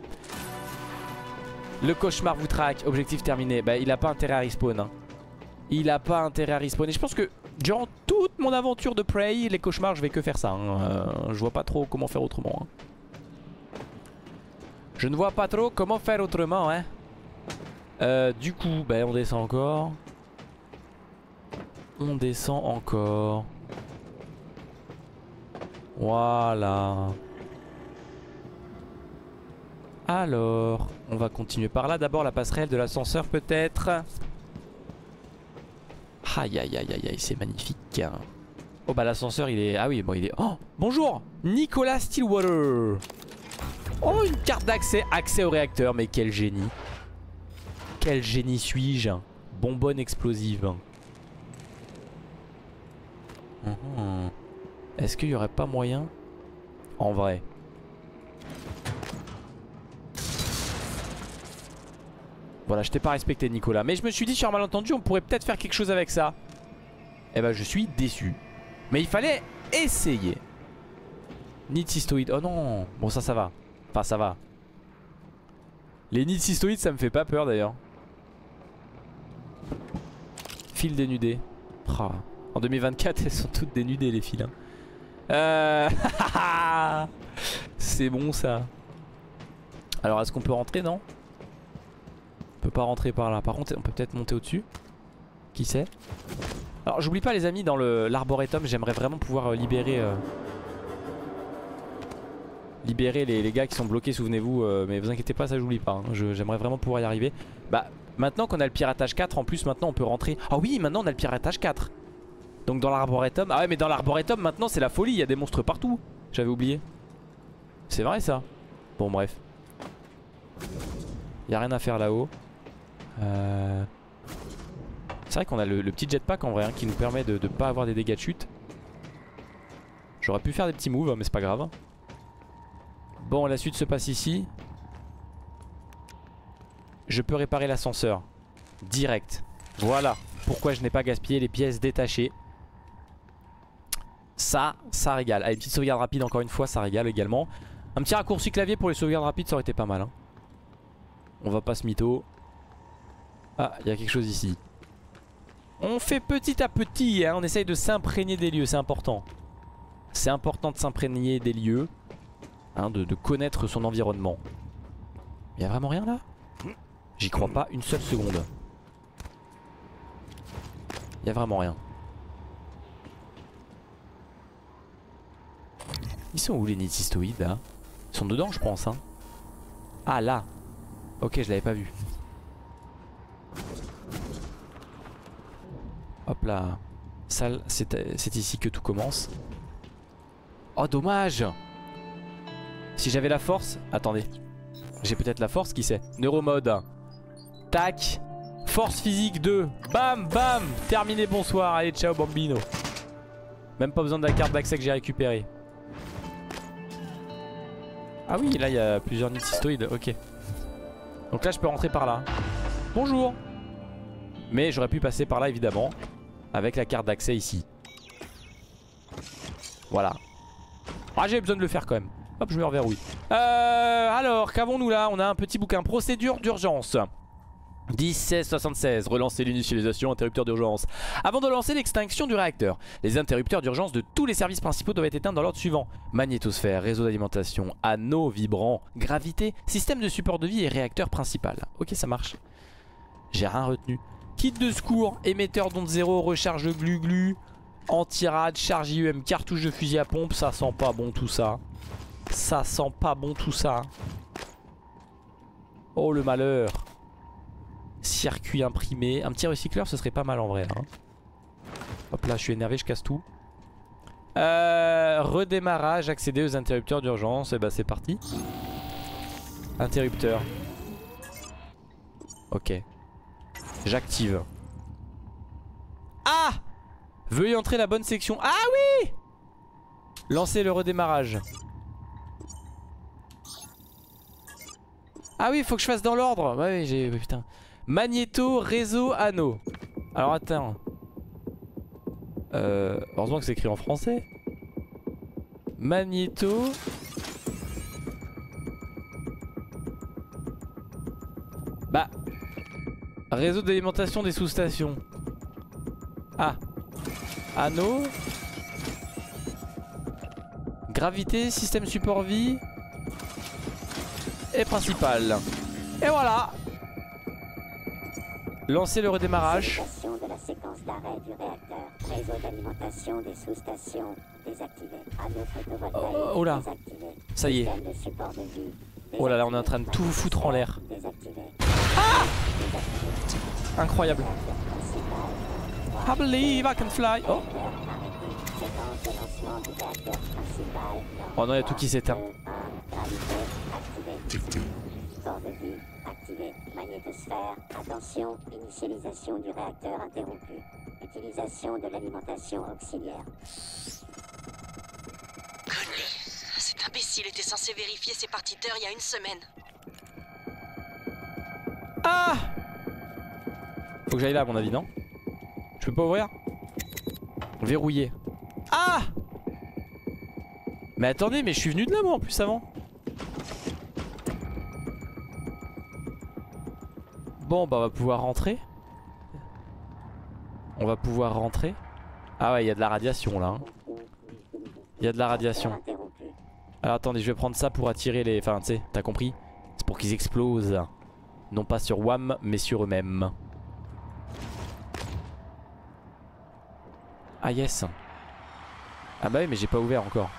Le cauchemar vous traque. Objectif terminé. Bah il a pas intérêt à respawn hein. Il a pas intérêt à respawn. Et je pense que durant toute mon aventure de Prey, les cauchemars je vais que faire ça hein. euh, Je vois pas trop comment faire autrement hein. Je ne vois pas trop comment faire autrement hein. euh, Du coup bah on descend encore. On descend encore. Voilà. Alors on va continuer par là. D'abord la passerelle de l'ascenseur peut-être. Aïe aïe aïe aïe aïe c'est magnifique. Oh bah l'ascenseur il est... Ah oui bon il est... Oh bonjour Nicolas Stillwater. Oh une carte d'accès. Accès au réacteur. Mais quel génie. Quel génie suis-je. Bonbonne explosive. Mmh. Est-ce qu'il n'y aurait pas moyen? En vrai. Voilà, je t'ai pas respecté Nicolas. Mais je me suis dit sur un malentendu on pourrait peut-être faire quelque chose avec ça. Eh ben je suis déçu. Mais il fallait essayer. Nidcistoïdes. Oh non. Bon ça ça va. Enfin ça va. Les nidcistoïdes ça me fait pas peur d'ailleurs. Fils dénudés. Oh. En deux mille vingt-quatre elles sont toutes dénudées les fils hein. Euh... C'est bon ça. Alors est-ce qu'on peut rentrer? Non. On peut pas rentrer par là. Par contre on peut peut-être monter au dessus. Qui sait. Alors j'oublie pas les amis, dans l'arboretum j'aimerais vraiment pouvoir euh, libérer euh, Libérer les, les gars qui sont bloqués, souvenez-vous. euh, Mais vous inquiétez pas, ça j'oublie pas hein. J'aimerais vraiment pouvoir y arriver. Bah maintenant qu'on a le piratage quatre, en plus maintenant on peut rentrer. Ah oui maintenant on a le piratage quatre. Donc dans l'arboretum. Ah ouais mais dans l'arboretum maintenant c'est la folie. Il y a des monstres partout. J'avais oublié. C'est vrai ça. Bon bref. Il n'y a rien à faire là-haut. euh... C'est vrai qu'on a le, le petit jetpack en vrai hein, qui nous permet de ne pas avoir des dégâts de chute. J'aurais pu faire des petits moves mais c'est pas grave. Bon la suite se passe ici. Je peux réparer l'ascenseur direct. Voilà pourquoi je n'ai pas gaspillé les pièces détachées. Ça, ça régale. Allez, petite sauvegarde rapide encore une fois, ça régale également. Un petit raccourci clavier pour les sauvegardes rapides, ça aurait été pas mal hein. On va pas se mytho. Ah, il y a quelque chose ici. On fait petit à petit hein, on essaye de s'imprégner des lieux, c'est important. C'est important de s'imprégner des lieux hein, de, de connaître son environnement. Il y a vraiment rien là? J'y crois pas une seule seconde. Il y a vraiment rien. Ils sont où les nidcistoïdes là? Ils sont dedans je pense hein. Ah là. Ok je l'avais pas vu. Hop là. Salle, c'est ici que tout commence. Oh dommage. Si j'avais la force. Attendez. J'ai peut-être la force, qui sait. Neuromode. Tac. Force physique deux. Bam, bam. Terminé, bonsoir. Allez, ciao, bambino. Même pas besoin de la carte d'accès que j'ai récupérée. Ah oui, là, il y a plusieurs nids cystoïdes. Ok. Donc là, je peux rentrer par là. Bonjour. Mais j'aurais pu passer par là, évidemment. Avec la carte d'accès ici. Voilà. Ah, j'ai besoin de le faire quand même. Hop, je me reverrouille. Euh, alors, qu'avons-nous là? On a un petit bouquin. Procédure d'urgence. dix seize soixante-seize. Relancer l'initialisation, interrupteur d'urgence. Avant de lancer l'extinction du réacteur, les interrupteurs d'urgence de tous les services principaux doivent être éteints dans l'ordre suivant. Magnétosphère, réseau d'alimentation, anneau vibrant, gravité, système de support de vie et réacteur principal. Ok, ça marche. J'ai rien retenu. Kit de secours, émetteur d'onde zéro, recharge glu-glu, anti-rad, charge I U M, cartouche de fusil à pompe. Ça sent pas bon tout ça. Ça sent pas bon tout ça. Oh le malheur. Circuit imprimé. Un petit recycleur ce serait pas mal en vrai hein. Hop là je suis énervé, je casse tout. euh, Redémarrage, accéder aux interrupteurs d'urgence. Et bah c'est parti. Interrupteur. Ok. J'active. Ah! Veuillez entrer la bonne section. Ah oui! Lancer le redémarrage. Ah oui, faut que je fasse dans l'ordre. Ouais, j'ai... Putain. Magnéto, réseau, anneau. Alors attends. Euh... Heureusement que c'est écrit en français. Magnéto. Bah. Réseau d'alimentation des sous-stations. Ah. Anneau. Gravité, système support vie. Et principal. Et voilà. Lancer le redémarrage. De la séquence d'arrêt du réacteur. Réseau d'alimentation des sous-stations désactivé. Anneau photovoltaïque oh, oh là. désactivé. Ça y est. Système de support de vie. Oh là là, on est en train de tout foutre en l'air. Ah! Incroyable. I believe I can fly. Oh. Oh non, il y a tout qui s'éteint. Support de vie activé. Magnétosphère. Attention, initialisation du réacteur interrompue. Utilisation de l'alimentation auxiliaire. Connerie. Cet imbécile était censé vérifier ses partiteurs il y a une semaine. Ah! Faut que j'aille là à mon avis, non? Je peux pas ouvrir? Verrouillé. Ah! Mais attendez, mais je suis venu de là moi en plus avant. Bon bah on va pouvoir rentrer. On va pouvoir rentrer. Ah ouais, il y a de la radiation là hein. Il y a de la radiation. Alors attendez, je vais prendre ça pour attirer les... Enfin tu sais, t'as compris? C'est pour qu'ils explosent. Non pas sur W A M mais sur eux-mêmes. Ah yes. Ah bah oui mais j'ai pas ouvert encore.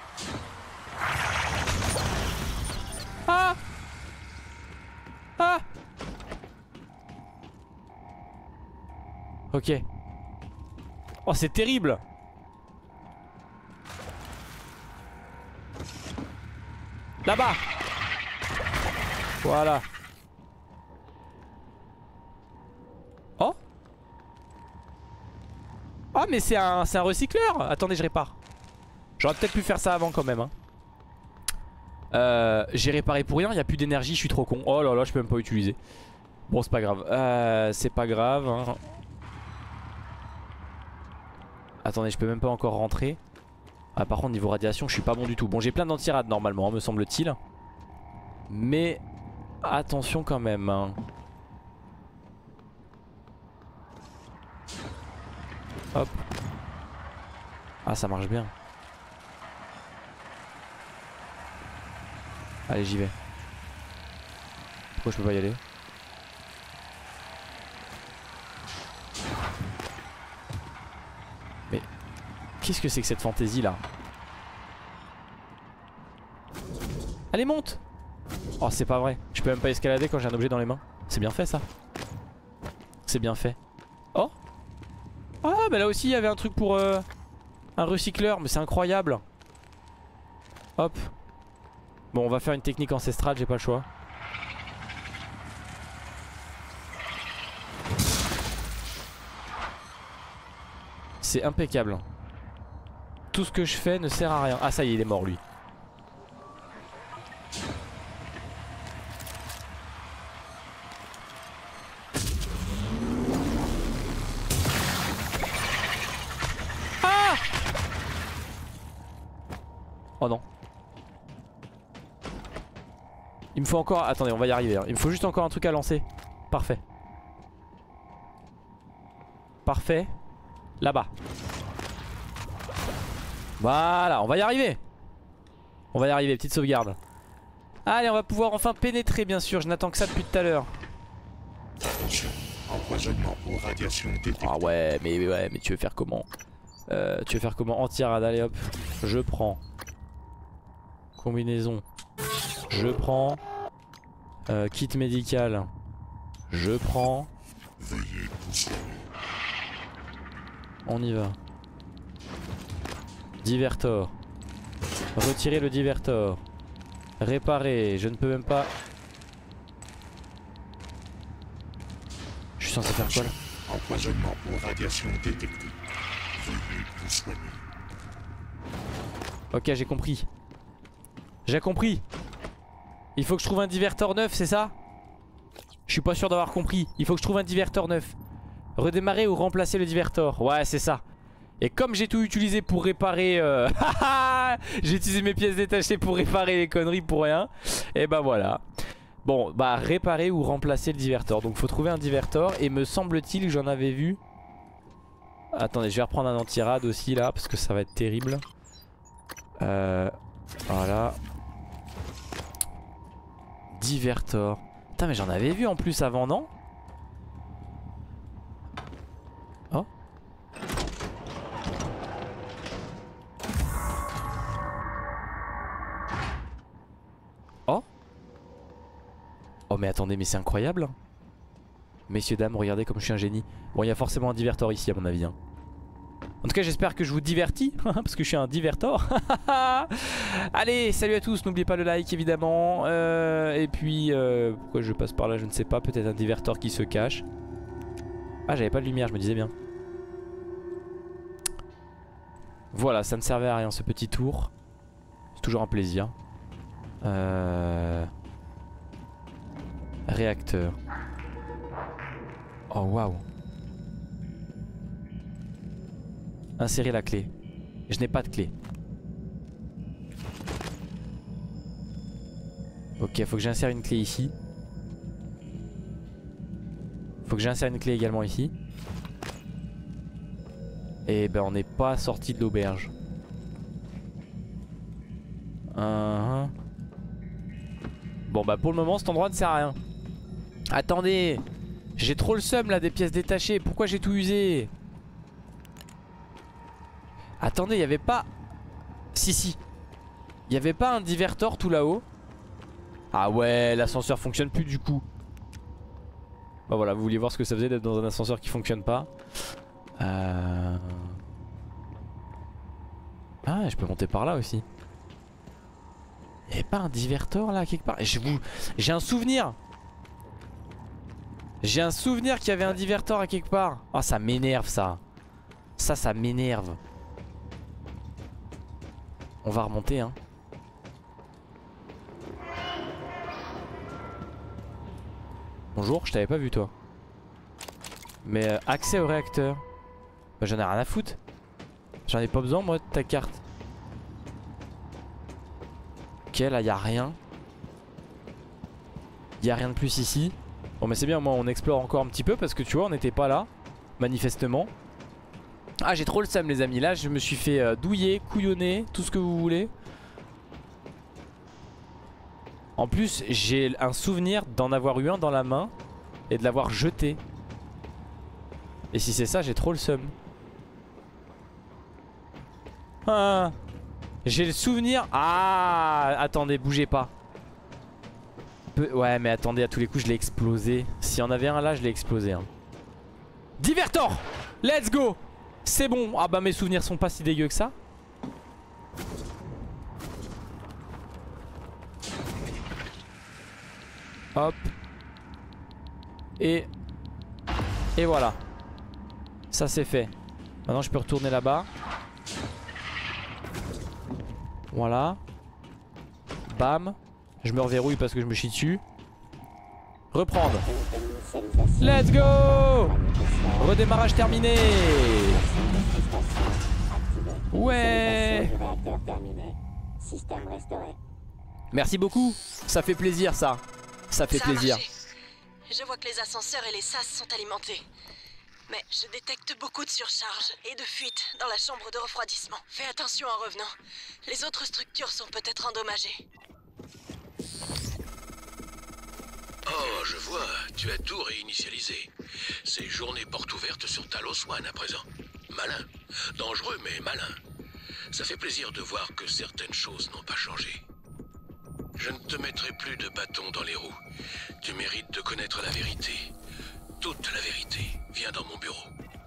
Ah! Ah! Ok. Oh c'est terrible. Là-bas. Voilà. Oh. Ah mais c'est un, c'est un recycleur. Attendez je répare. J'aurais peut-être pu faire ça avant quand même hein. euh, J'ai réparé pour rien, il n'y a plus d'énergie, je suis trop con. Oh là là je peux même pas utiliser. Bon c'est pas grave, euh, c'est pas grave hein. Attendez je peux même pas encore rentrer. Ah par contre niveau radiation je suis pas bon du tout. Bon j'ai plein d'antirades normalement hein, me semble-t-il. Mais attention quand même hein. Hop. Ah ça marche bien. Allez j'y vais. Pourquoi je peux pas y aller? Mais qu'est-ce que c'est que cette fantaisie là? Allez monte. Oh c'est pas vrai. Je peux même pas escalader quand j'ai un objet dans les mains. C'est bien fait ça. C'est bien fait. Oh. Ah bah là aussi il y avait un truc pour euh, un recycleur. Mais c'est incroyable. Hop. Bon on va faire une technique ancestrale, j'ai pas le choix. C'est impeccable. Tout ce que je fais ne sert à rien. Ah ça y est, il est mort lui. Ah! Oh non. Il me faut encore... Attendez, on va y arriver. Hein. Il me faut juste encore un truc à lancer. Parfait. Parfait. Là-bas. Voilà, on va y arriver. On va y arriver, petite sauvegarde. Allez, on va pouvoir enfin pénétrer, bien sûr. Je n'attends que ça depuis tout à l'heure. Attention, empoisonnement aux radiations détectées. Ah ouais, mais ouais, mais tu veux faire comment? euh, Tu veux faire comment? Anti-rad, allez hop. Je prends. Combinaison. Je prends. Euh, kit médical. Je prends. Veuillez pousser. On y va. Divertor. Retirer le divertor. Réparer. Je ne peux même pas. Je suis censé faire quoi là? Empoisonnement aux radiations détectées. Veuillez vous soigner. Ok, j'ai compris. J'ai compris. Il faut que je trouve un divertor neuf, c'est ça? Je suis pas sûr d'avoir compris. Il faut que je trouve un divertor neuf. Redémarrer ou remplacer le divertor. Ouais, c'est ça. Et comme j'ai tout utilisé pour réparer euh... j'ai utilisé mes pièces détachées pour réparer les conneries pour rien. Et bah voilà. Bon bah réparer ou remplacer le divertor. Donc faut trouver un divertor. Et me semble-t-il que j'en avais vu. Attendez, je vais reprendre un anti-rad aussi là, parce que ça va être terrible. Euh... Voilà. Divertor. Putain mais j'en avais vu en plus avant, non? Oh. Oh. Oh mais attendez, mais c'est incroyable. Messieurs dames, regardez comme je suis un génie. Bon, il y a forcément un divertor ici à mon avis hein. En tout cas j'espère que je vous divertis parce que je suis un divertor. Allez, salut à tous, n'oubliez pas le like évidemment. euh, Et puis euh, pourquoi je passe par là je ne sais pas. Peut-être un divertor qui se cache. Ah j'avais pas de lumière, je me disais bien. Voilà, ça ne servait à rien ce petit tour. C'est toujours un plaisir. euh... Réacteur. Oh waouh. Insérer la clé. Je n'ai pas de clé. Ok, faut que j'insère une clé ici. Faut que j'insère une clé également ici. Et ben on n'est pas sorti de l'auberge. uh-huh. Bon bah pour le moment cet endroit ne sert à rien. Attendez, j'ai trop le seum là des pièces détachées. Pourquoi j'ai tout usé? Attendez, il n'y avait pas... Si, si. Il n'y avait pas un divertor tout là-haut? Ah ouais, l'ascenseur fonctionne plus du coup. Bah voilà, vous vouliez voir ce que ça faisait d'être dans un ascenseur qui fonctionne pas. Euh... Ah, je peux monter par là aussi. Il n'y avait pas un divertor là quelque part? Et je vous... J'ai un souvenir. J'ai un souvenir qu'il y avait un divertor à quelque part. Ah, oh, ça m'énerve ça. Ça, ça m'énerve. On va remonter hein. Bonjour, je t'avais pas vu toi. Mais euh, accès au réacteur. Bah, j'en ai rien à foutre. J'en ai pas besoin moi de ta carte. Ok, là y'a rien. Y'a rien de plus ici. Bon mais c'est bien, moi on explore encore un petit peu. Parce que tu vois on n'était pas là manifestement. Ah j'ai trop le seum les amis. Là je me suis fait euh, douiller, couillonner, tout ce que vous voulez. En plus j'ai un souvenir d'en avoir eu un dans la main et de l'avoir jeté. Et si c'est ça j'ai trop le seum. Ah, j'ai le souvenir. Ah attendez, bougez pas. Peu... Ouais mais attendez, à tous les coups je l'ai explosé. S'il y en avait un là je l'ai explosé hein. Divertor. Let's go. C'est bon. Ah bah mes souvenirs sont pas si dégueux que ça. Hop. Et Et voilà. Ça c'est fait. Maintenant je peux retourner là-bas. Voilà. Bam. Je me reverrouille parce que je me chie dessus. Reprendre. Let's go. Redémarrage terminé. Ouais. Merci beaucoup. Ça fait plaisir ça. Ça fait Ça a plaisir. marché. Je vois que les ascenseurs et les sas sont alimentés. Mais je détecte beaucoup de surcharge et de fuite dans la chambre de refroidissement. Fais attention en revenant. Les autres structures sont peut-être endommagées. Oh, je vois, tu as tout réinitialisé. C'est journée porte ouverte sur Talos One à présent. Malin. Dangereux, mais malin. Ça fait plaisir de voir que certaines choses n'ont pas changé. Je ne te mettrai plus de bâton dans les roues. Tu mérites de connaître la vérité. Toute la vérité vient dans mon bureau.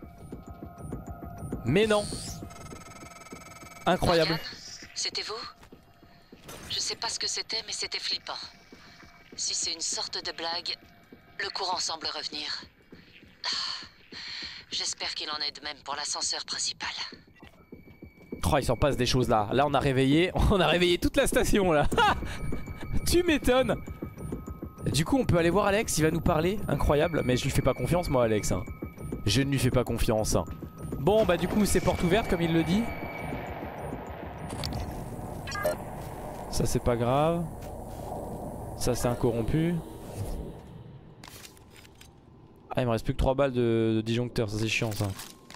Mais non. Incroyable. Morgane, c'était vous? Je sais pas ce que c'était, mais c'était flippant. Si c'est une sorte de blague, le courant semble revenir. Ah, j'espère qu'il en est de même pour l'ascenseur principal. Oh, il s'en passe des choses là. Là on a réveillé, on a réveillé toute la station là. Tu m'étonnes. Du coup on peut aller voir Alex, il va nous parler. Incroyable, mais je lui fais pas confiance moi Alex hein. Je ne lui fais pas confiance. Bon bah du coup c'est porte ouverte comme il le dit. Ça c'est pas grave. Ça c'est un corrompu. Ah il me reste plus que trois balles de, de disjoncteur, ça c'est chiant ça.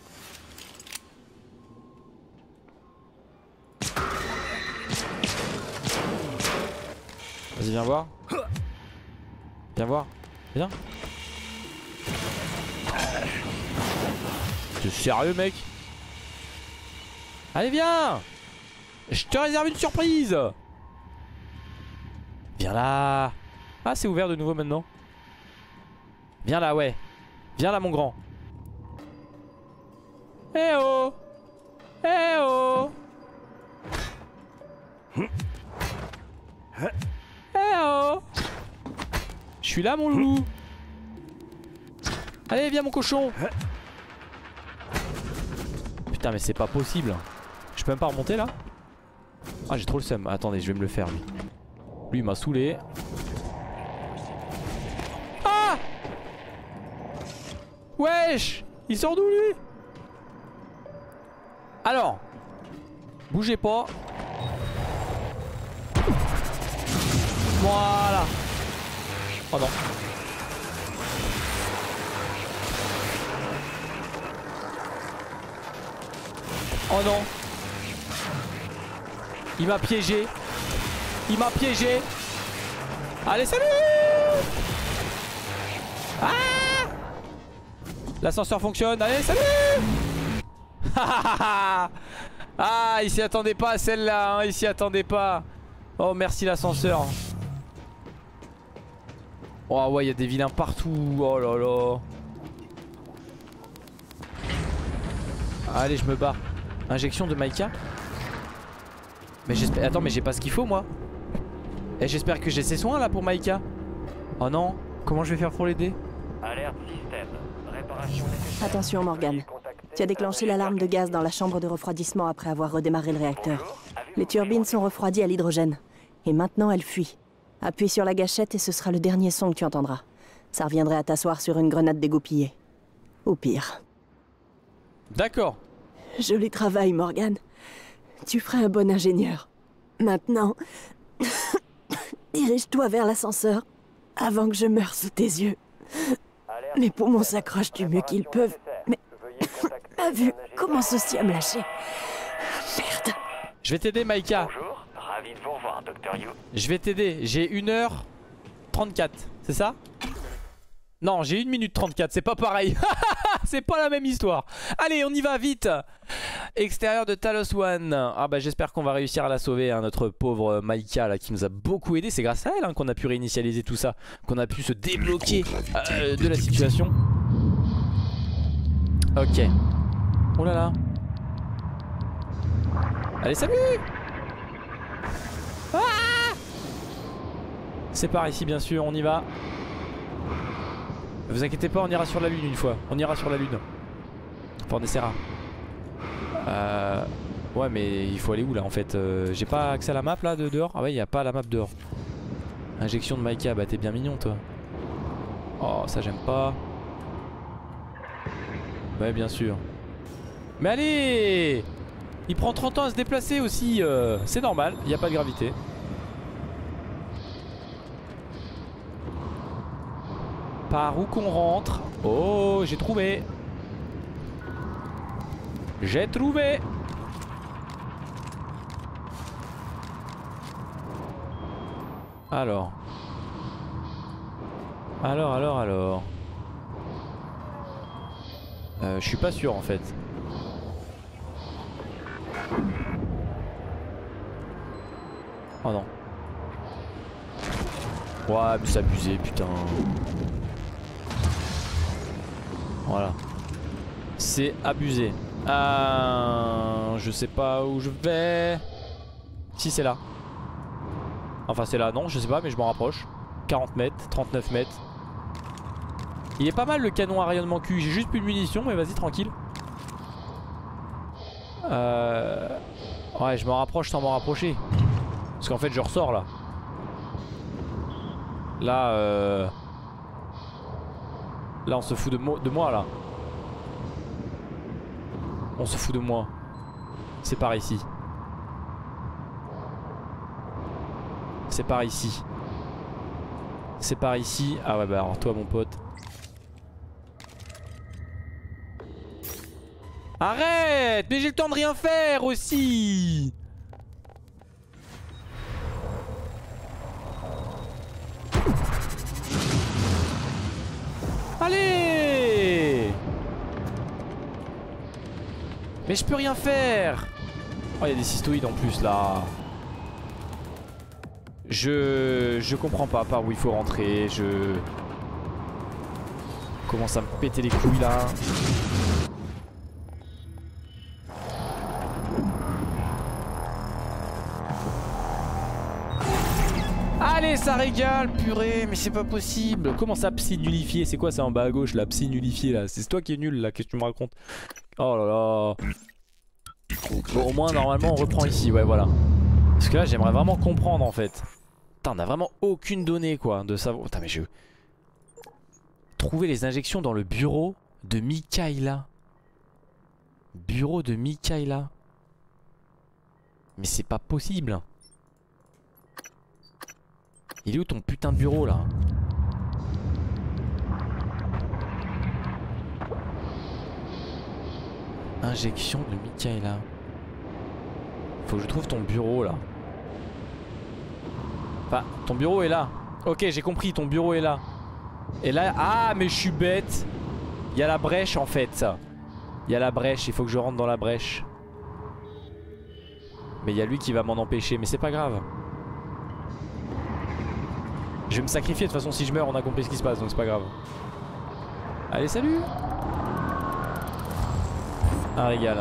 Vas-y viens voir. Viens voir. Viens. T'es sérieux mec? Allez viens. Je te réserve une surprise. Viens là. Ah c'est ouvert de nouveau maintenant. Viens là ouais. Viens là mon grand. Eh oh. Eh oh. Eh oh. Je suis là mon loulou. Allez viens mon cochon. Putain mais c'est pas possible. Je peux même pas remonter là. Ah j'ai trop le seum. Attendez je vais me le faire lui. Lui il m'a saoulé. Ah. Wesh. Il sort d'où lui? Alors bougez pas. Voilà. Oh non. Oh non. Il m'a piégé. Il m'a piégé. Allez salut. Ah. L'ascenseur fonctionne. Allez salut. Ah il s'y attendait pas à celle-là hein. Il s'y attendait pas. Oh merci l'ascenseur. Oh ouais il y a des vilains partout. Oh là là. Allez je me bats. Injection de Maïka. Mais j'espère. Attends mais j'ai pas ce qu'il faut moi. Et j'espère que j'ai ses soins là pour Maïka. Oh non. Comment je vais faire pour l'aider? Alerte système. Réparation nécessaire. Attention Morgane. Tu as déclenché l'alarme de gaz dans la chambre de refroidissement après avoir redémarré le réacteur. Les turbines sont refroidies à l'hydrogène. Et maintenant elles fuient. Appuie sur la gâchette et ce sera le dernier son que tu entendras. Ça reviendrait à t'asseoir sur une grenade dégoupillée. Ou pire. D'accord. Joli travail, Morgane. Tu ferais un bon ingénieur. Maintenant, dirige-toi vers l'ascenseur avant que je meure sous tes yeux. Mes poumons s'accrochent du mieux qu'ils peuvent, mais pas vu comment ceci à me lâcher. Merde. Je vais t'aider Maïka. Bonjour, ravi de vous revoir, docteur Yu. Je vais t'aider. J'ai une heure trente-quatre, c'est ça? Non, j'ai une minute trente-quatre, c'est pas pareil. C'est pas la même histoire. Allez, on y va vite. Extérieur de Talos One. Ah bah j'espère qu'on va réussir à la sauver, hein, notre pauvre Maïka là qui nous a beaucoup aidé. C'est grâce à elle hein, qu'on a pu réinitialiser tout ça, qu'on a pu se débloquer euh, de la situation. Ok. Oh là là. Allez, salut. Ah, c'est par ici bien sûr, on y va. Ne vous inquiétez pas, on ira sur la lune une fois. On ira sur la lune. Enfin on essaiera. Euh... Ouais mais il faut aller où là en fait euh, j'ai pas accès à la map là de dehors. Ah ouais y a pas la map dehors. Injection de Micah, bah t'es bien mignon toi. Oh ça j'aime pas. Ouais bien sûr. Mais allez, il prend trente ans à se déplacer aussi euh, c'est normal, il n'y a pas de gravité. Par où qu'on rentre? Oh j'ai trouvé. J'ai trouvé. Alors. Alors, alors, alors. Euh, je suis pas sûr en fait. Oh non. Ouais, mais c'est abusé, putain. Voilà. C'est abusé. Euh, je sais pas où je vais. Si c'est là. Enfin c'est là, non je sais pas mais je m'en rapproche. quarante mètres, trente-neuf mètres. Il est pas mal le canon à rayonnement Q. J'ai juste plus de munitions mais vas-y tranquille. Euh... Ouais je m'en rapproche sans m'en rapprocher. Parce qu'en fait je ressors là. Là euh... Là on se fout de, mo de moi là. On se fout de moi. C'est par ici. C'est par ici. C'est par ici. Ah ouais bah alors toi mon pote. Arrête! Mais j'ai le temps de rien faire aussi! Allez! Mais je peux rien faire! Oh il y a des cystoïdes en plus là. Je... Je comprends pas par où il faut rentrer, je... Commence à me péter les couilles là. Allez ça régale purée, mais c'est pas possible. Comment ça psy nullifié? C'est quoi ça en bas à gauche là, psy nullifié là? C'est toi qui es nul là, qu'est-ce que tu me racontes? Oh là là. Bon au moins normalement on reprend ici, ouais voilà. Parce que là j'aimerais vraiment comprendre en fait. Putain, on a vraiment aucune donnée quoi de savoir. Putain mais je... Trouver les injections dans le bureau de Mikaela. Bureau de Mikaela. Mais c'est pas possible. Il est où ton putain de bureau là? Injection de Mikaela. Faut que je trouve ton bureau là. Enfin, ton bureau est là. Ok, j'ai compris, ton bureau est là. Et là, ah, mais je suis bête. Il y a la brèche en fait. Il y a la brèche, il faut que je rentre dans la brèche. Mais il y a lui qui va m'en empêcher, mais c'est pas grave. Je vais me sacrifier, de toute façon si je meurs on a compris ce qui se passe, donc c'est pas grave. Allez, salut. Un régal.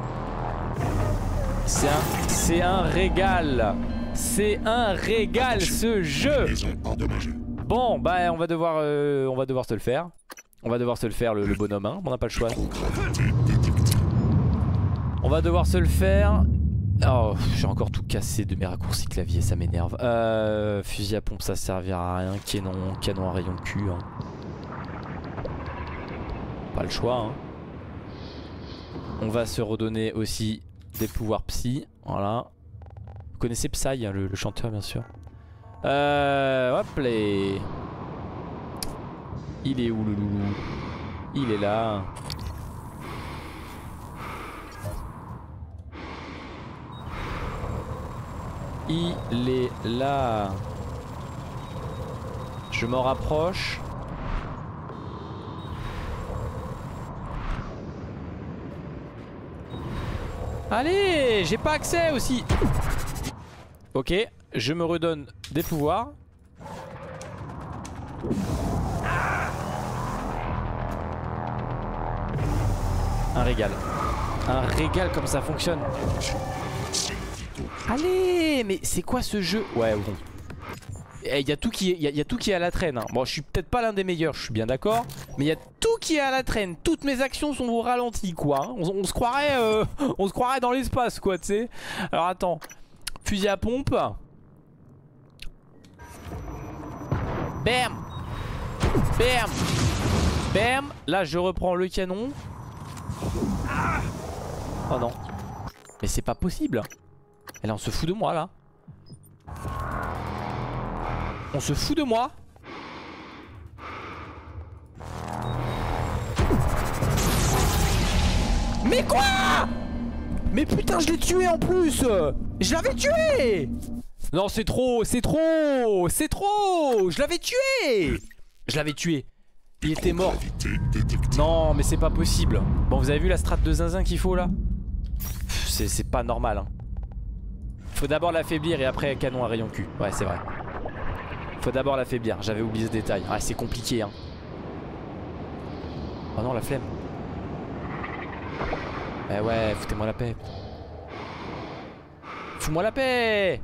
C'est un, c'est un régal. C'est un régal ce jeu. Bon bah on va devoir euh, on va devoir se le faire. On va devoir se le faire le, le bonhomme hein. On n'a pas le choix. On va devoir se le faire. Oh j'ai encore tout cassé de mes raccourcis clavier, ça m'énerve. euh, Fusil à pompe ça servira à rien. Canon, canon à rayon de cul hein. Pas le choix hein. On va se redonner aussi des pouvoirs psy. Voilà. Vous connaissez Psy hein, le, le chanteur bien sûr. Euh, hop les. Il est où le loulou? Il est là. Il est là. Je m'en rapproche. Allez, j'ai pas accès aussi. Ok, je me redonne des pouvoirs. Un régal. Un régal comme ça fonctionne. Allez, mais c'est quoi ce jeu? Ouais, bon. Il y a tout qui est, il y a, il y a tout qui est à la traîne hein. Bon, je suis peut-être pas l'un des meilleurs, je suis bien d'accord. Mais il y a tout tout qui est à la traîne. Toutes mes actions sont au ralenti quoi. On, on se croirait euh, on se croirait dans l'espace quoi tu sais. Alors attends. Fusil à pompe. Bam. Bam. Bam. Là je reprends le canon. Oh non. Mais c'est pas possible. Et là on se fout de moi là. On se fout de moi. Mais quoi? Mais putain je l'ai tué en plus. Je l'avais tué. Non c'est trop, c'est trop, c'est trop. Je l'avais tué. Je l'avais tué. Il était mort. Non mais c'est pas possible. Bon vous avez vu la strat de zinzin qu'il faut là? C'est pas normal hein. Faut d'abord l'affaiblir et après canon à rayon cul. Ouais c'est vrai. Faut d'abord l'affaiblir, j'avais oublié ce détail. Ah c'est compliqué hein. Oh non la flemme. Eh ouais foutez-moi la paix. Fous-moi la paix.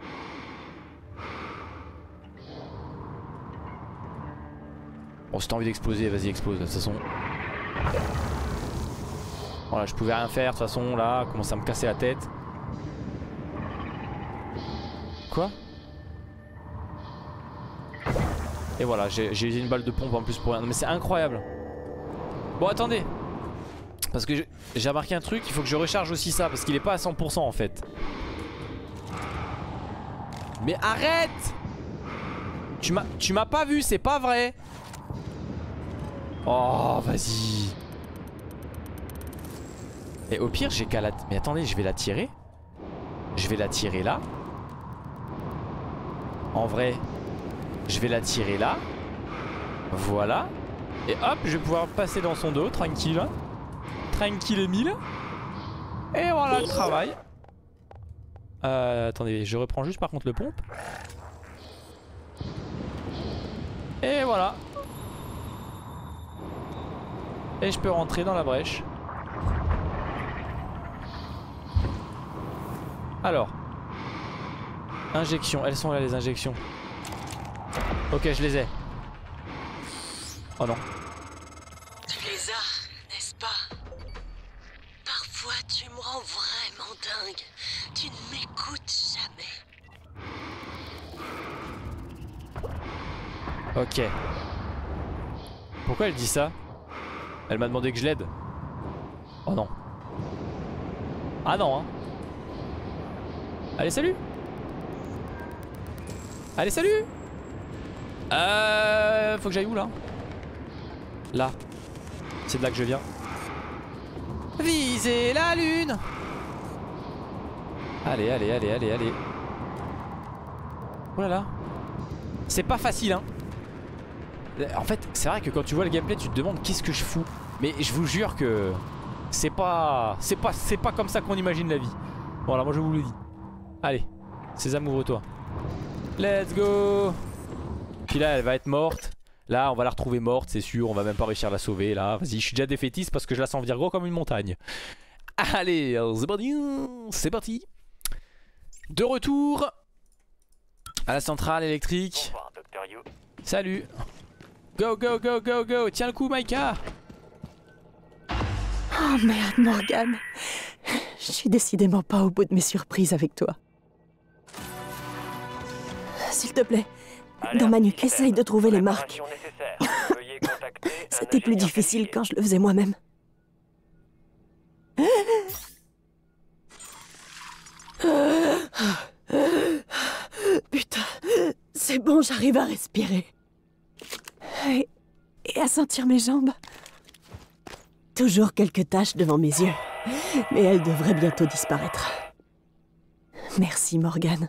Bon si t'as envie d'exploser vas-y explose de toute façon. Voilà je pouvais rien faire de toute façon là. Commence à me casser la tête. Quoi? Et voilà j'ai utilisé une balle de pompe en plus pour rien. Non mais c'est incroyable. Bon attendez. Parce que j'ai remarqué un truc. Il faut que je recharge aussi ça. Parce qu'il est pas à cent pour cent en fait. Mais arrête. Tu m'as tu m'as pas vu c'est pas vrai. Oh vas-y. Et au pire j'ai qu'à la... Mais attendez je vais la tirer. Je vais la tirer là. En vrai je vais la tirer là. Voilà. Et hop je vais pouvoir passer dans son dos tranquille. Tranquille et mille. Et voilà le travail. Euh, attendez je reprends juste par contre le pompe. Et voilà. Et je peux rentrer dans la brèche. Alors injections, elles sont là les injections. Ok je les ai. Oh non. Tu les as, n'est-ce pas? Parfois tu me rends vraiment dingue. Tu ne m'écoutes jamais. Ok. Pourquoi elle dit ça? Elle m'a demandé que je l'aide. Oh non. Ah non hein. Allez salut. Allez salut. Euh... Faut que j'aille où là? Là. C'est de là que je viens. Viser la lune. Allez allez allez allez allez. Oh là là. C'est pas facile hein. En fait c'est vrai que quand tu vois le gameplay tu te demandes qu'est-ce que je fous. Mais je vous jure que c'est pas c'est pas c'est pas comme ça qu'on imagine la vie. Voilà moi je vous le dis. Allez Sésame ouvre-toi. Let's go. Puis là elle va être morte. Là on va la retrouver morte c'est sûr. On va même pas réussir à la sauver là. Vas-y je suis déjà défaitiste parce que je la sens venir gros comme une montagne. Allez c'est parti. C'est parti. De retour à la centrale électrique. Salut. Go go go go go. Tiens le coup Maïka. Oh merde Morgane. Je suis décidément pas au bout de mes surprises avec toi. S'il te plaît, dans ma nuque, essaye de trouver les marques. C'était plus difficile quand je le faisais moi-même. Putain, c'est bon, j'arrive à respirer. Et, et à sentir mes jambes. Toujours quelques taches devant mes yeux, mais elles devraient bientôt disparaître. Merci Morgane.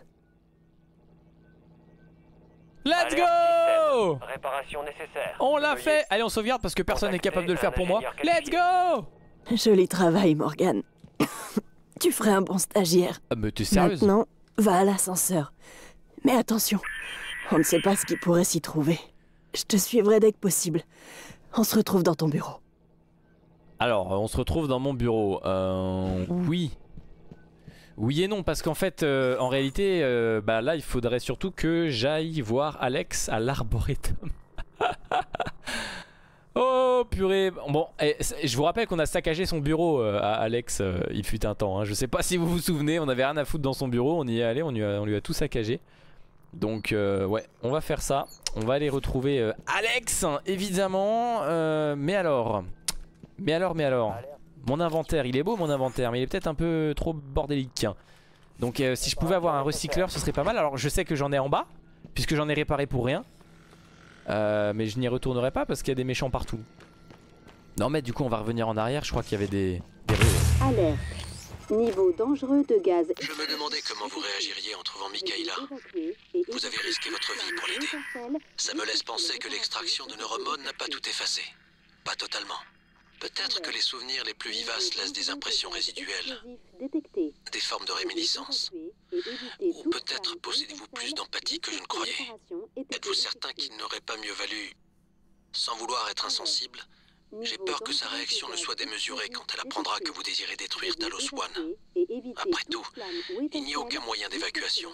Let's go. Réparation nécessaire. On l'a fait. Allez on sauvegarde parce que personne n'est capable de le faire pour moi. Let's go. Joli travail Morgane. Tu ferais un bon stagiaire. Ah, mais t'es sérieuse? Maintenant, va à l'ascenseur. Mais attention, on ne sait pas ce qui pourrait s'y trouver. Je te suivrai dès que possible. On se retrouve dans ton bureau. Alors, on se retrouve dans mon bureau. Euh, oui. Oui et non, parce qu'en fait, euh, en réalité, euh, bah là, il faudrait surtout que j'aille voir Alex à l'Arboretum. Oh Oh purée. Bon, et, je vous rappelle qu'on a saccagé son bureau euh, à Alex, euh, il fut un temps. Hein. Je sais pas si vous vous souvenez, on avait rien à foutre dans son bureau, on y est allé, on lui a, on lui a tout saccagé. Donc euh, ouais, on va faire ça. On va aller retrouver euh, Alex, évidemment. Euh, mais alors, mais alors, mais alors, mon inventaire, il est beau mon inventaire, mais il est peut-être un peu trop bordélique. Donc euh, si je pouvais avoir un recycleur, ce serait pas mal. Alors je sais que j'en ai en bas, puisque j'en ai réparé pour rien. Euh, mais je n'y retournerai pas parce qu'il y a des méchants partout. Non mais du coup on va revenir en arrière. Je crois qu'il y avait des, des... Alerte. Niveau dangereux de gaz. Je me demandais comment vous réagiriez en trouvant Mikaela. Vous avez risqué votre vie pour l'aider. Ça me laisse penser que l'extraction de neuromodes n'a pas tout effacé. Pas totalement. Peut-être que les souvenirs les plus vivaces laissent des impressions résiduelles. Des formes de réminiscence. Ou peut-être possédez-vous plus d'empathie que je ne croyais. Êtes-vous certain qu'il n'aurait pas mieux valu, sans vouloir être insensible, j'ai peur que sa réaction ne soit démesurée quand elle apprendra que vous désirez détruire Talos One. Après tout, il n'y a aucun moyen d'évacuation.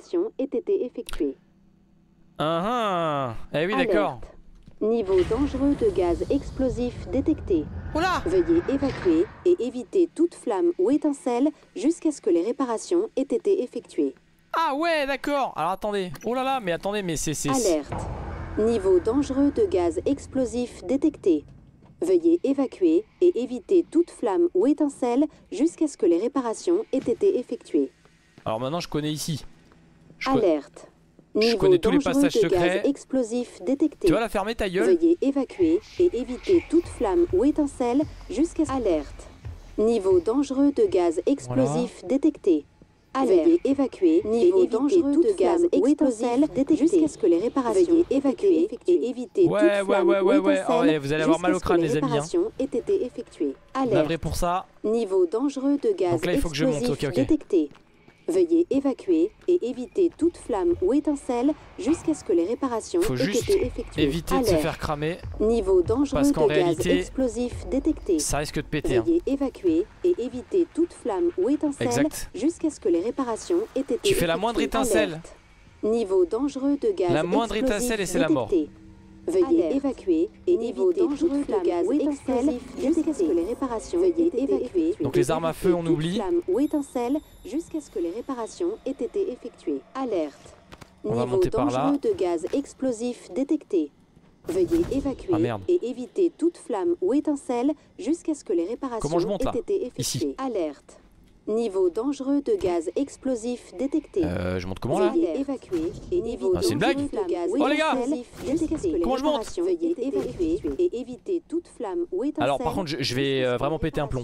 Ah ah. Eh oui d'accord. Niveau dangereux de gaz explosif détecté. Oula. Veuillez évacuer et éviter toute flamme ou étincelle jusqu'à ce que les réparations aient été effectuées. Ah ouais d'accord. Alors attendez. Oh là là mais attendez mais c'est... Alerte. Niveau dangereux de gaz explosif détecté. Veuillez évacuer et éviter toute flamme ou étincelle jusqu'à ce que les réparations aient été effectuées. Alors maintenant je connais ici. Je Alerte. Je Niveau connais tous les dangereux passages de secrets. Gaz explosif détecté. Tu vas la fermer ta gueule. Veuillez évacuer et éviter toute flamme ou étincelle jusqu'à... Alerte. Niveau dangereux de gaz explosif voilà. détecté. Alerte. Veuillez évacuer niveau et dangereux toute de gaz explosif détecté jusqu'à ce que les réparations Veuillez évacuer et éviter ouais, toute ouais, flamme ouais, ouais, ou ouais. étincelle Oh, ouais, vous allez avoir mal au crâne les amis. Les réparations aient été effectuées. Alerte. Navré pour ça. Niveau dangereux de gaz Donc là, il faut que je monte. Okay, okay. détecté. Veuillez évacuer et éviter toute flamme ou étincelle jusqu'à ce que les réparations faut aient juste été effectuées. Éviter Alerte. de se faire cramer. Niveau dangereux parce qu'en de réalité, gaz explosif détecté. Ça risque de péter. Veuillez hein. évacuer et éviter toute flamme ou étincelle jusqu'à ce que les réparations aient été effectuées. Tu fais la moindre étincelle. Alerte. Niveau dangereux de gaz La moindre étincelle et c'est la mort. Veuillez Alerte. évacuer et éviter dangereux toute de gaz ou étincelle jusqu'à ce que les réparations Veuillez évacuer. Donc les armes à feu on oublie. Flamme ou étincelle jusqu'à ce que les réparations aient été effectuées. Alerte. On Niveau va monter par là. dangereux de gaz explosif détecté. Veuillez évacuer ah, et éviter toute flamme ou étincelle jusqu'à ce que les réparations Comment je monte, là aient été effectuées. Ici. Alerte. Niveau dangereux de gaz explosif détecté. Euh, je monte comment là? Veuillez évacuer et niveau ah, c'est une blague de gaz oh les gars comment je monte? Veuillez évacuer et éviter toute flamme ou étincelle. Alors par contre je, je vais euh, vraiment péter un plomb.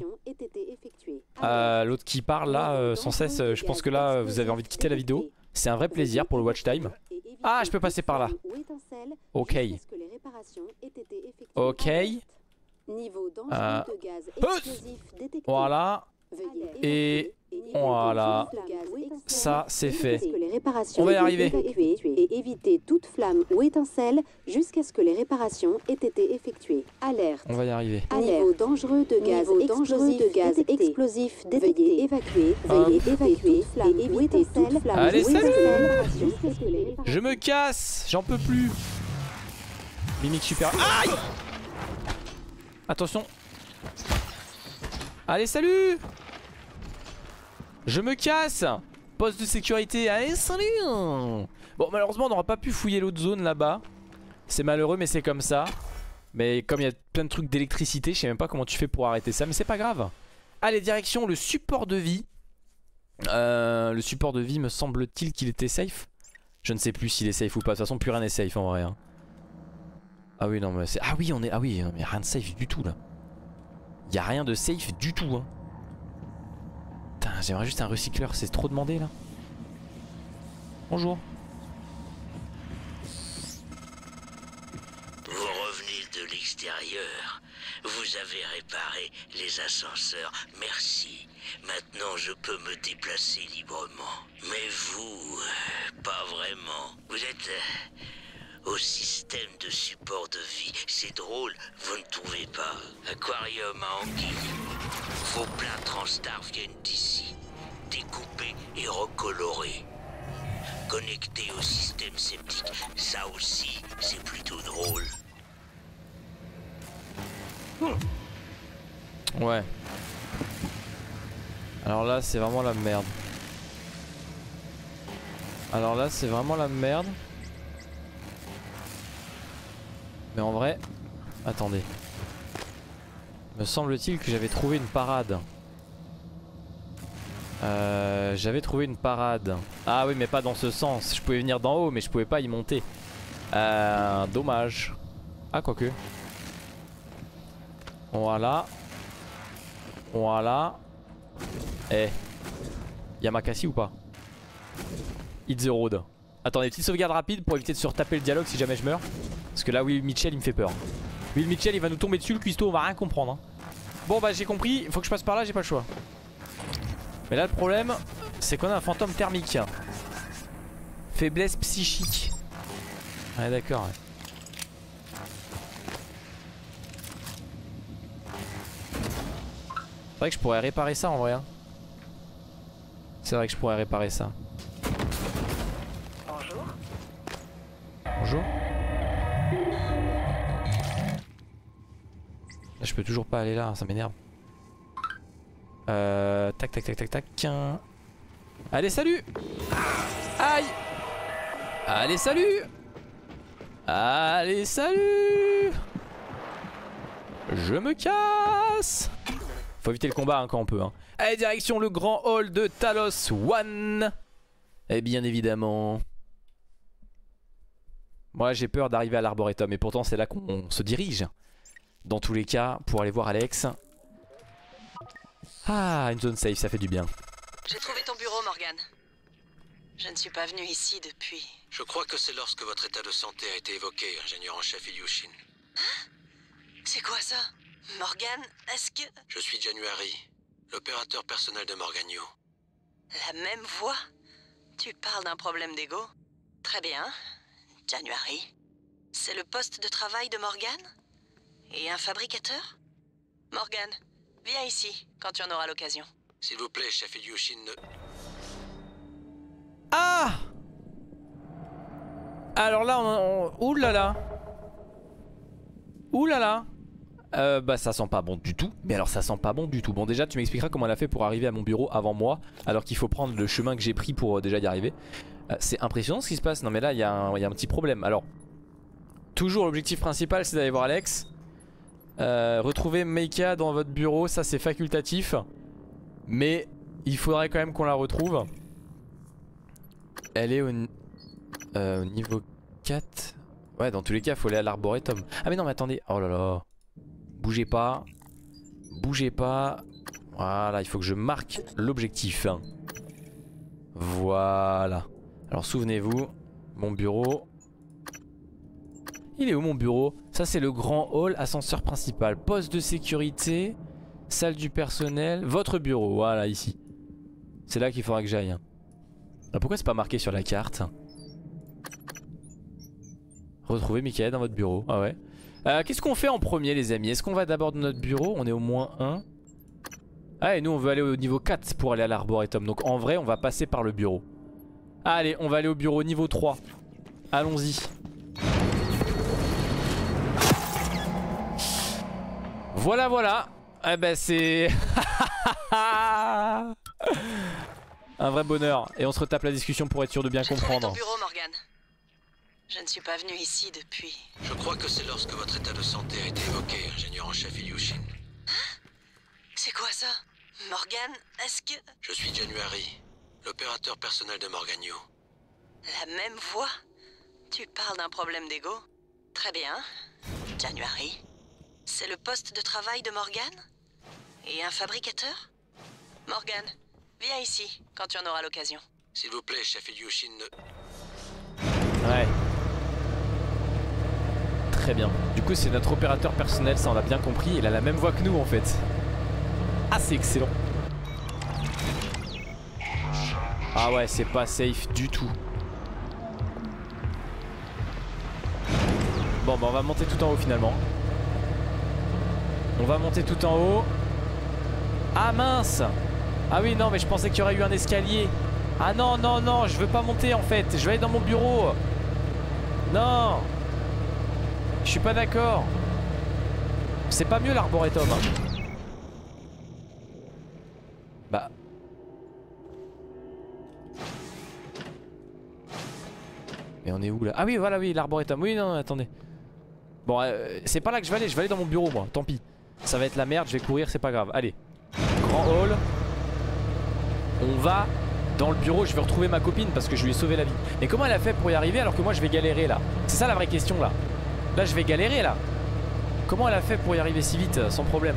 Euh, L'autre qui parle là euh, sans cesse, euh, je pense que là euh, vous avez envie de quitter la vidéo. C'est un vrai plaisir pour le watch time. Ah je peux passer par là. Ok. Ok. Euh, voilà. Et voilà, ça c'est fait. On va y arriver. Et éviter toute flamme ou étincelle jusqu'à ce que les réparations aient été effectuées. Alerte. On va y arriver. Niveau dangereux de gaz explosif de gaz explosif détecté. Veuillez évacuer. Veuillez évacuer et éviter toute flamme. Allez salut. Je me casse, j'en peux plus. Mimique super. Aïe. Attention. Allez salut. Je me casse. Poste de sécurité. Allez salut. Bon malheureusement on n'aura pas pu fouiller l'autre zone là-bas. C'est malheureux mais c'est comme ça. Mais comme il y a plein de trucs d'électricité, je sais même pas comment tu fais pour arrêter ça. Mais c'est pas grave. Allez direction le support de vie. euh, Le support de vie me semble-t-il qu'il était safe. Je ne sais plus s'il est safe ou pas. De toute façon plus rien n'est safe en vrai hein. Ah oui non mais c'est... Ah oui on est... Ah oui mais rien de safe du tout là. Il y a rien de safe du tout hein. Putain, j'aimerais juste un recycleur, c'est trop demandé là. Bonjour. Vous revenez de l'extérieur. Vous avez réparé les ascenseurs. Merci. Maintenant, je peux me déplacer librement. Mais vous, pas vraiment. Vous êtes euh, au système de support de vie. C'est drôle, vous ne trouvez pas? Aquarium à anguilles. Vos plats Transstar viennent d'ici, découpés et recolorés. Connectés au système septique, ça aussi, c'est plutôt drôle. Ouais. Alors là c'est vraiment la merde. Alors là c'est vraiment la merde. Mais en vrai... Attendez. Me semble-t-il que j'avais trouvé une parade. Euh, j'avais trouvé une parade. Ah oui mais pas dans ce sens. Je pouvais venir d'en haut mais je pouvais pas y monter. Euh, dommage. Ah quoique. Voilà. Voilà. Eh. Y'a ma Cassie ou pas? Hit the road. Attendez, petite sauvegarde rapide pour éviter de se retaper le dialogue si jamais je meurs. Parce que là Will Mitchell il me fait peur. Will Mitchell il va nous tomber dessus, le cuistot on va rien comprendre hein. Bon bah j'ai compris, il faut que je passe par là, j'ai pas le choix. Mais là le problème c'est qu'on a un fantôme thermique. Faiblesse psychique. Ouais d'accord ouais. C'est vrai que je pourrais réparer ça en vrai hein. C'est vrai que je pourrais réparer ça. Bonjour. Bonjour. Là, je peux toujours pas aller là, ça m'énerve. Euh, tac tac tac tac tac. Allez salut. Aïe. Allez salut. Allez salut. Je me casse. Faut éviter le combat hein, quand on peut hein. Allez direction le grand hall de Talos One. Et bien évidemment moi j'ai peur d'arriver à l'Arboretum. Et pourtant c'est là qu'on se dirige dans tous les cas pour aller voir Alex. Ah une zone safe ça fait du bien. J'ai trouvé ton bureau Morgan. Je ne suis pas venu ici depuis... Je crois que c'est lorsque votre état de santé a été évoqué, ingénieur en chef Ilyushin. Hein? C'est quoi ça? Morgan, est-ce que... Je suis January, l'opérateur personnel de Morgan Yu. La même voix? Tu parles d'un problème d'ego? Très bien. January. C'est le poste de travail de Morgan? Et un fabricateur? Morgan, viens ici, quand tu en auras l'occasion. S'il vous plaît, chef Ilyushin ne... Ah! Alors là, on... on... Ouh là là. Ouh là là. Euh, bah ça sent pas bon du tout. Mais alors ça sent pas bon du tout. Bon déjà tu m'expliqueras comment elle a fait pour arriver à mon bureau avant moi, alors qu'il faut prendre le chemin que j'ai pris pour euh, déjà y arriver. euh, C'est impressionnant ce qui se passe. Non mais là il y, y a un petit problème. Alors toujours l'objectif principal c'est d'aller voir Alex. euh, Retrouver Meika dans votre bureau, ça c'est facultatif. Mais il faudrait quand même qu'on la retrouve. Elle est au, euh, au niveau quatre. Ouais dans tous les cas il faut aller à l'Arboretum. Ah mais non mais attendez. Oh là là. Bougez pas. Bougez pas. Voilà, il faut que je marque l'objectif. Voilà. Alors souvenez-vous, mon bureau. Il est où mon bureau? Ça c'est le grand hall, ascenseur principal, poste de sécurité, salle du personnel, votre bureau, voilà ici. C'est là qu'il faudra que j'aille. Alors pourquoi c'est pas marqué sur la carte? Retrouvez Michael dans votre bureau, ah ouais. Euh, Qu'est-ce qu'on fait en premier les amis? Est-ce qu'on va d'abord dans notre bureau? On est au moins un. Ah et nous on veut aller au niveau quatre pour aller à l'Arboretum. Donc en vrai on va passer par le bureau. Allez on va aller au bureau niveau trois. Allons-y. Voilà voilà. Eh ben c'est... un vrai bonheur. Et on se retape la discussion pour être sûr de bien comprendre. Ton bureau, Morgan. Je ne suis pas venu ici depuis... Je crois que c'est lorsque votre état de santé a été évoqué, ingénieur en chef Ilyushin. Hein? C'est quoi ça? Morgan, est-ce que... Je suis January, l'opérateur personnel de Morgan Yu. La même voix? Tu parles d'un problème d'ego? Très bien. January. C'est le poste de travail de Morgan? Et un fabricateur? Morgan, viens ici, quand tu en auras l'occasion. S'il vous plaît, chef Ilyushin ne... Ouais. Très bien. Du coup c'est notre opérateur personnel, ça on l'a bien compris. Il a la même voix que nous en fait. Ah c'est excellent. Ah ouais c'est pas safe du tout. Bon bah on va monter tout en haut finalement. On va monter tout en haut. Ah mince. Ah oui non mais je pensais qu'il y aurait eu un escalier. Ah non non non je veux pas monter en fait. Je vais aller dans mon bureau. Non. Je suis pas d'accord. C'est pas mieux l'arboretum hein. Bah mais on est où là? Ah oui voilà oui l'arboretum. Oui non, non attendez. Bon euh, c'est pas là que je vais aller. Je vais aller dans mon bureau moi. Tant pis. Ça va être la merde. Je vais courir c'est pas grave. Allez. Grand hall. On va dans le bureau. Je vais retrouver ma copine parce que je lui ai sauvé la vie. Mais comment elle a fait pour y arriver alors que moi je vais galérer là? C'est ça la vraie question là. Là je vais galérer là. Comment elle a fait pour y arriver si vite sans problème?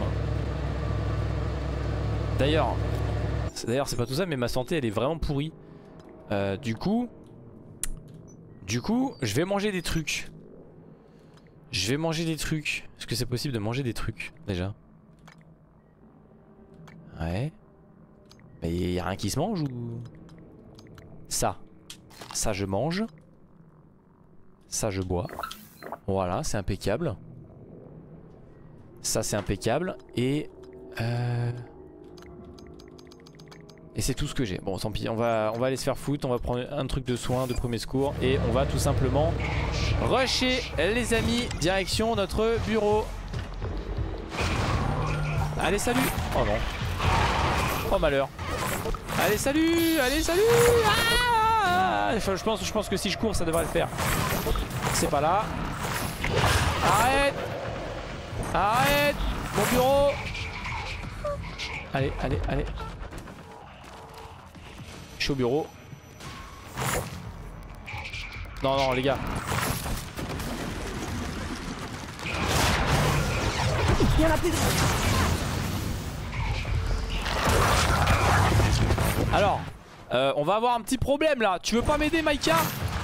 D'ailleurs D'ailleurs c'est pas tout ça mais ma santé elle est vraiment pourrie. euh, Du coup Du coup je vais manger des trucs. Je vais manger des trucs. Est-ce que c'est possible de manger des trucs déjà? Ouais. Mais y a rien qui se mange ou? Ça Ça je mange. Ça je bois. Voilà c'est impeccable. Ça c'est impeccable. Et euh... Et c'est tout ce que j'ai. Bon tant pis on va, on va aller se faire foutre. On va prendre un truc de soin, de premier secours. Et on va tout simplement rusher les amis. Direction notre bureau. Allez salut. Oh non. Oh malheur. Allez salut. Allez salut ah enfin, je, pense, je pense que si je cours ça devrait le faire. C'est pas là. Arrête. Arrête. Mon bureau. Allez allez allez. Je suis au bureau. Non non les gars. Il y en a plus de... Alors euh, on va avoir un petit problème là. Tu veux pas m'aider Maïka?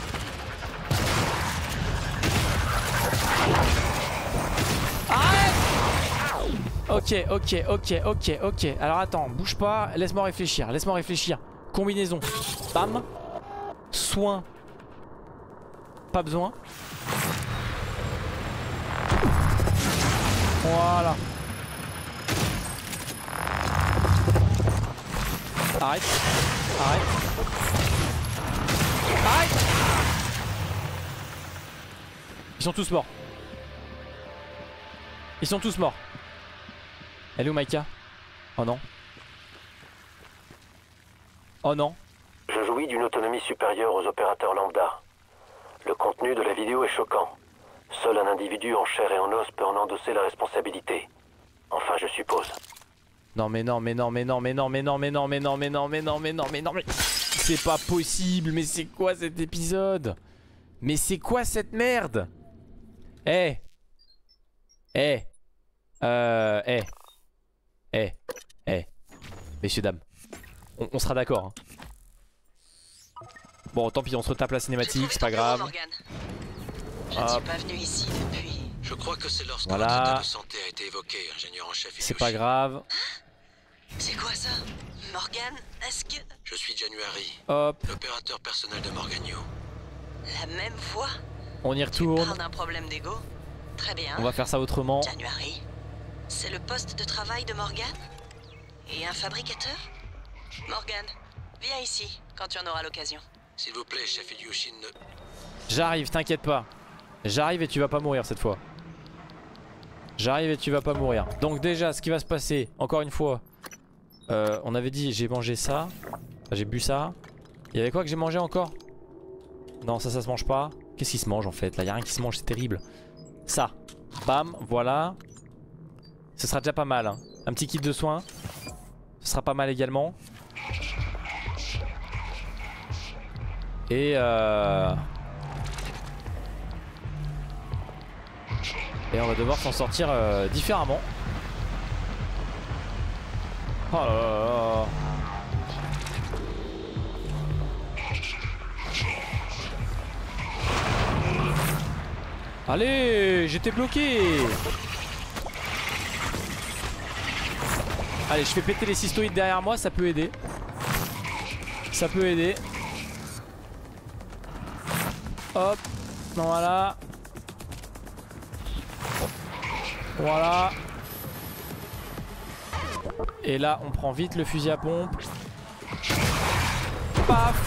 Arrête. Ok ok ok ok ok. Alors attends bouge pas. Laisse-moi réfléchir. Laisse-moi réfléchir. Combinaison. Bam. Soin. Pas besoin. Voilà. Arrête. Arrête. Arrête. Ils sont tous morts. Ils sont tous morts. Elle est où Maïka? Oh non. Oh non. Je jouis d'une autonomie supérieure aux opérateurs lambda. Le contenu de la vidéo est choquant. Seul un individu en chair et en os peut en endosser la responsabilité. Enfin, je suppose. Non mais non mais non mais non mais non mais non mais non mais non mais non mais non mais non mais non mais c'est pas possible. Mais c'est quoi cet épisode? Mais c'est quoi cette merde? Eh Eh Euh Eh Eh Eh Messieurs dames, on, on sera d'accord hein. Bon tant pis on se retape la cinématique, c'est pas grave. Je ne suis pas venu ici depuis... Je crois que c'est lorsque voilà. votre état de santé a été évoqué, ingénieur en chef. C'est pas grave. C'est quoi ça? Morgan, est-ce que... Je suis January, hop, l'opérateur personnel de Morgan Yu. La même voix? On y retourne. Tu parles d'un problème d'ego? Très bien. On va faire ça autrement. January, c'est le poste de travail de Morgan? Et un fabricateur? Morgan, viens ici, quand tu en auras l'occasion. S'il vous plaît, chef Ilyushin, ne... J'arrive, t'inquiète pas. J'arrive et tu vas pas mourir cette fois. J'arrive et tu vas pas mourir. Donc déjà, ce qui va se passer, encore une fois, euh, on avait dit j'ai mangé ça, enfin, j'ai bu ça. Il y avait quoi que j'ai mangé encore? Non, ça, ça se mange pas. Qu'est-ce qui se mange en fait? Là, y a rien qui se mange, c'est terrible. Ça, bam, voilà. Ce sera déjà pas mal. Hein. Un petit kit de soins, ce sera pas mal également. Et euh... Et on va devoir s'en sortir euh, différemment. Oh là là là. Allez, j'étais bloqué. Allez, je fais péter les cystoïdes derrière moi, ça peut aider. Ça peut aider. Hop, voilà. Voilà. Et là on prend vite le fusil à pompe. Paf.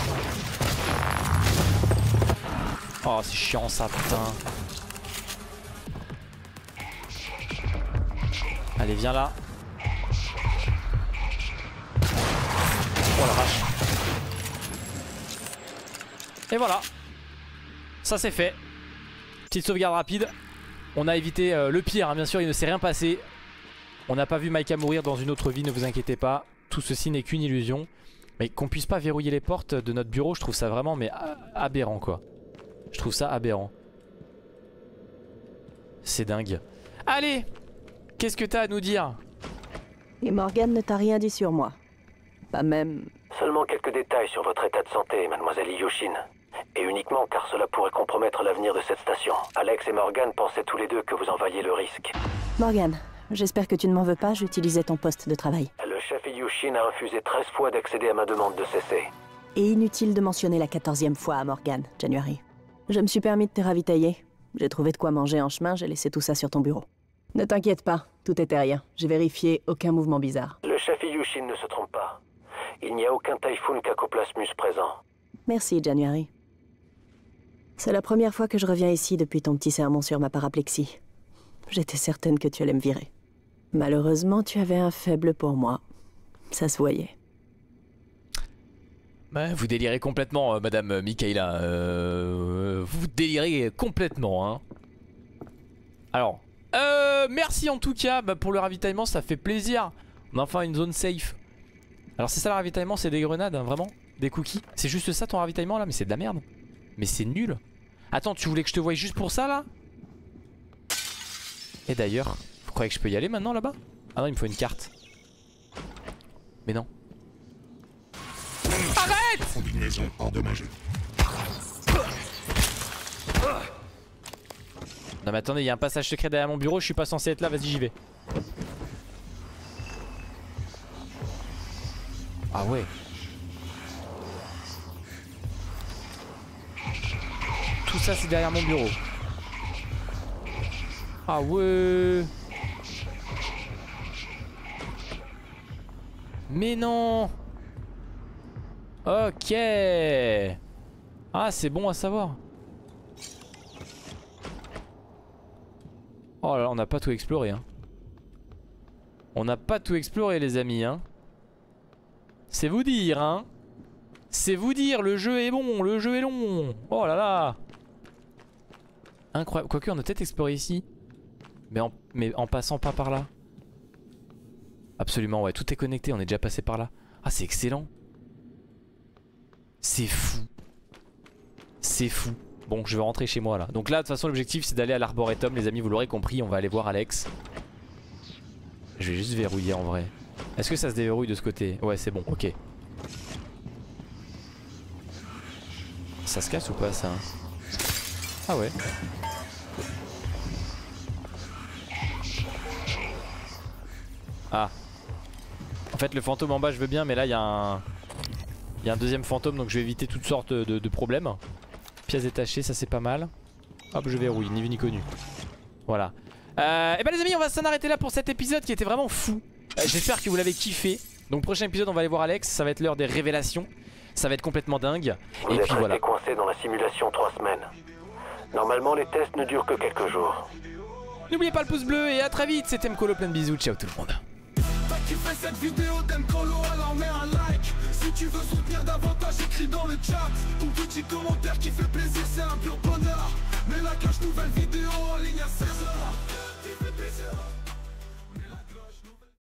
Oh c'est chiant ça putain. Allez, viens là. Oh la vache. Et voilà. Ça c'est fait. Petite sauvegarde rapide. On a évité euh, le pire, hein. Bien sûr il ne s'est rien passé. On n'a pas vu Maïka mourir dans une autre vie, ne vous inquiétez pas. Tout ceci n'est qu'une illusion. Mais qu'on puisse pas verrouiller les portes de notre bureau, je trouve ça vraiment mais aberrant quoi. Je trouve ça aberrant. C'est dingue. Allez, qu'est-ce que t'as à nous dire? Et Morgan ne t'a rien dit sur moi. Pas même... Seulement quelques détails sur votre état de santé, mademoiselle Ilyushin. Et uniquement car cela pourrait compromettre l'avenir de cette station. Alex et Morgan pensaient tous les deux que vous envoyiez le risque. Morgan, j'espère que tu ne m'en veux pas, j'utilisais ton poste de travail. Le chef Ilyushin a refusé treize fois d'accéder à ma demande de cesser. Et inutile de mentionner la quatorzième fois à Morgan, January. Je me suis permis de te ravitailler. J'ai trouvé de quoi manger en chemin, j'ai laissé tout ça sur ton bureau. Ne t'inquiète pas, tout était rien. J'ai vérifié, aucun mouvement bizarre. Le chef Ilyushin ne se trompe pas. Il n'y a aucun Typhoon Cacoplasmus présent. Merci, January. C'est la première fois que je reviens ici depuis ton petit sermon sur ma paraplexie. J'étais certaine que tu allais me virer. Malheureusement, tu avais un faible pour moi. Ça se voyait. Bah, vous délirez complètement, euh, Madame Mikaela. Euh, vous délirez complètement, hein. Alors, euh, merci en tout cas bah, pour le ravitaillement, ça fait plaisir. On a enfin une zone safe. Alors c'est ça le ravitaillement, c'est des grenades, hein, vraiment? Des cookies? C'est juste ça ton ravitaillement là? Mais c'est de la merde. Mais c'est nul. Attends, tu voulais que je te voie juste pour ça là? Et d'ailleurs, vous croyez que je peux y aller maintenant là-bas? Ah non, il me faut une carte. Mais non. Arrête! Combinaison endommagée. Non mais attendez, il y a un passage secret derrière mon bureau, je suis pas censé être là, vas-y j'y vais. Ah ouais. Tout ça c'est derrière mon bureau. Ah ouais. Mais non. Ok. Ah c'est bon à savoir. Oh là là, on n'a pas tout exploré hein. On n'a pas tout exploré les amis hein. C'est vous dire hein. C'est vous dire, le jeu est bon, le jeu est long. Oh là là. Incroyable, quoique on a peut-être exploré ici. Mais en, mais en passant pas par là. Absolument ouais, tout est connecté, on est déjà passé par là. Ah c'est excellent. C'est fou. C'est fou. Bon, je vais rentrer chez moi là. Donc là de toute façon l'objectif c'est d'aller à l'arboretum les amis, vous l'aurez compris, on va aller voir Alex. Je vais juste verrouiller en vrai. Est-ce que ça se déverrouille de ce côté? Ouais c'est bon, ok. Ça se casse ou pas ça? Ah ouais. Ah. En fait le fantôme en bas je veux bien, mais là il y a un... Il y a un deuxième fantôme, donc je vais éviter toutes sortes de, de problèmes. Pièces détachées, ça c'est pas mal. Hop, je verrouille, ni vu ni connu. Voilà. Euh, et bah les amis, on va s'en arrêter là pour cet épisode qui était vraiment fou. euh, J'espère que vous l'avez kiffé. Donc prochain épisode on va aller voir Alex. Ça va être l'heure des révélations. Ça va être complètement dingue. Vous et êtes puis voilà. resté coincé dans la simulation trois semaines. Normalement les tests ne durent que quelques jours. N'oubliez pas le pouce bleu et à très vite. C'était Mkolo, plein de bisous. Ciao tout le monde. Tu fais cette vidéo d'Mkolo, alors mets un like. Si tu veux soutenir davantage, écris dans le chat. Ton petit commentaire qui fait plaisir, c'est un pur bonheur. Mets la cache, nouvelle vidéo en ligne à seize heures.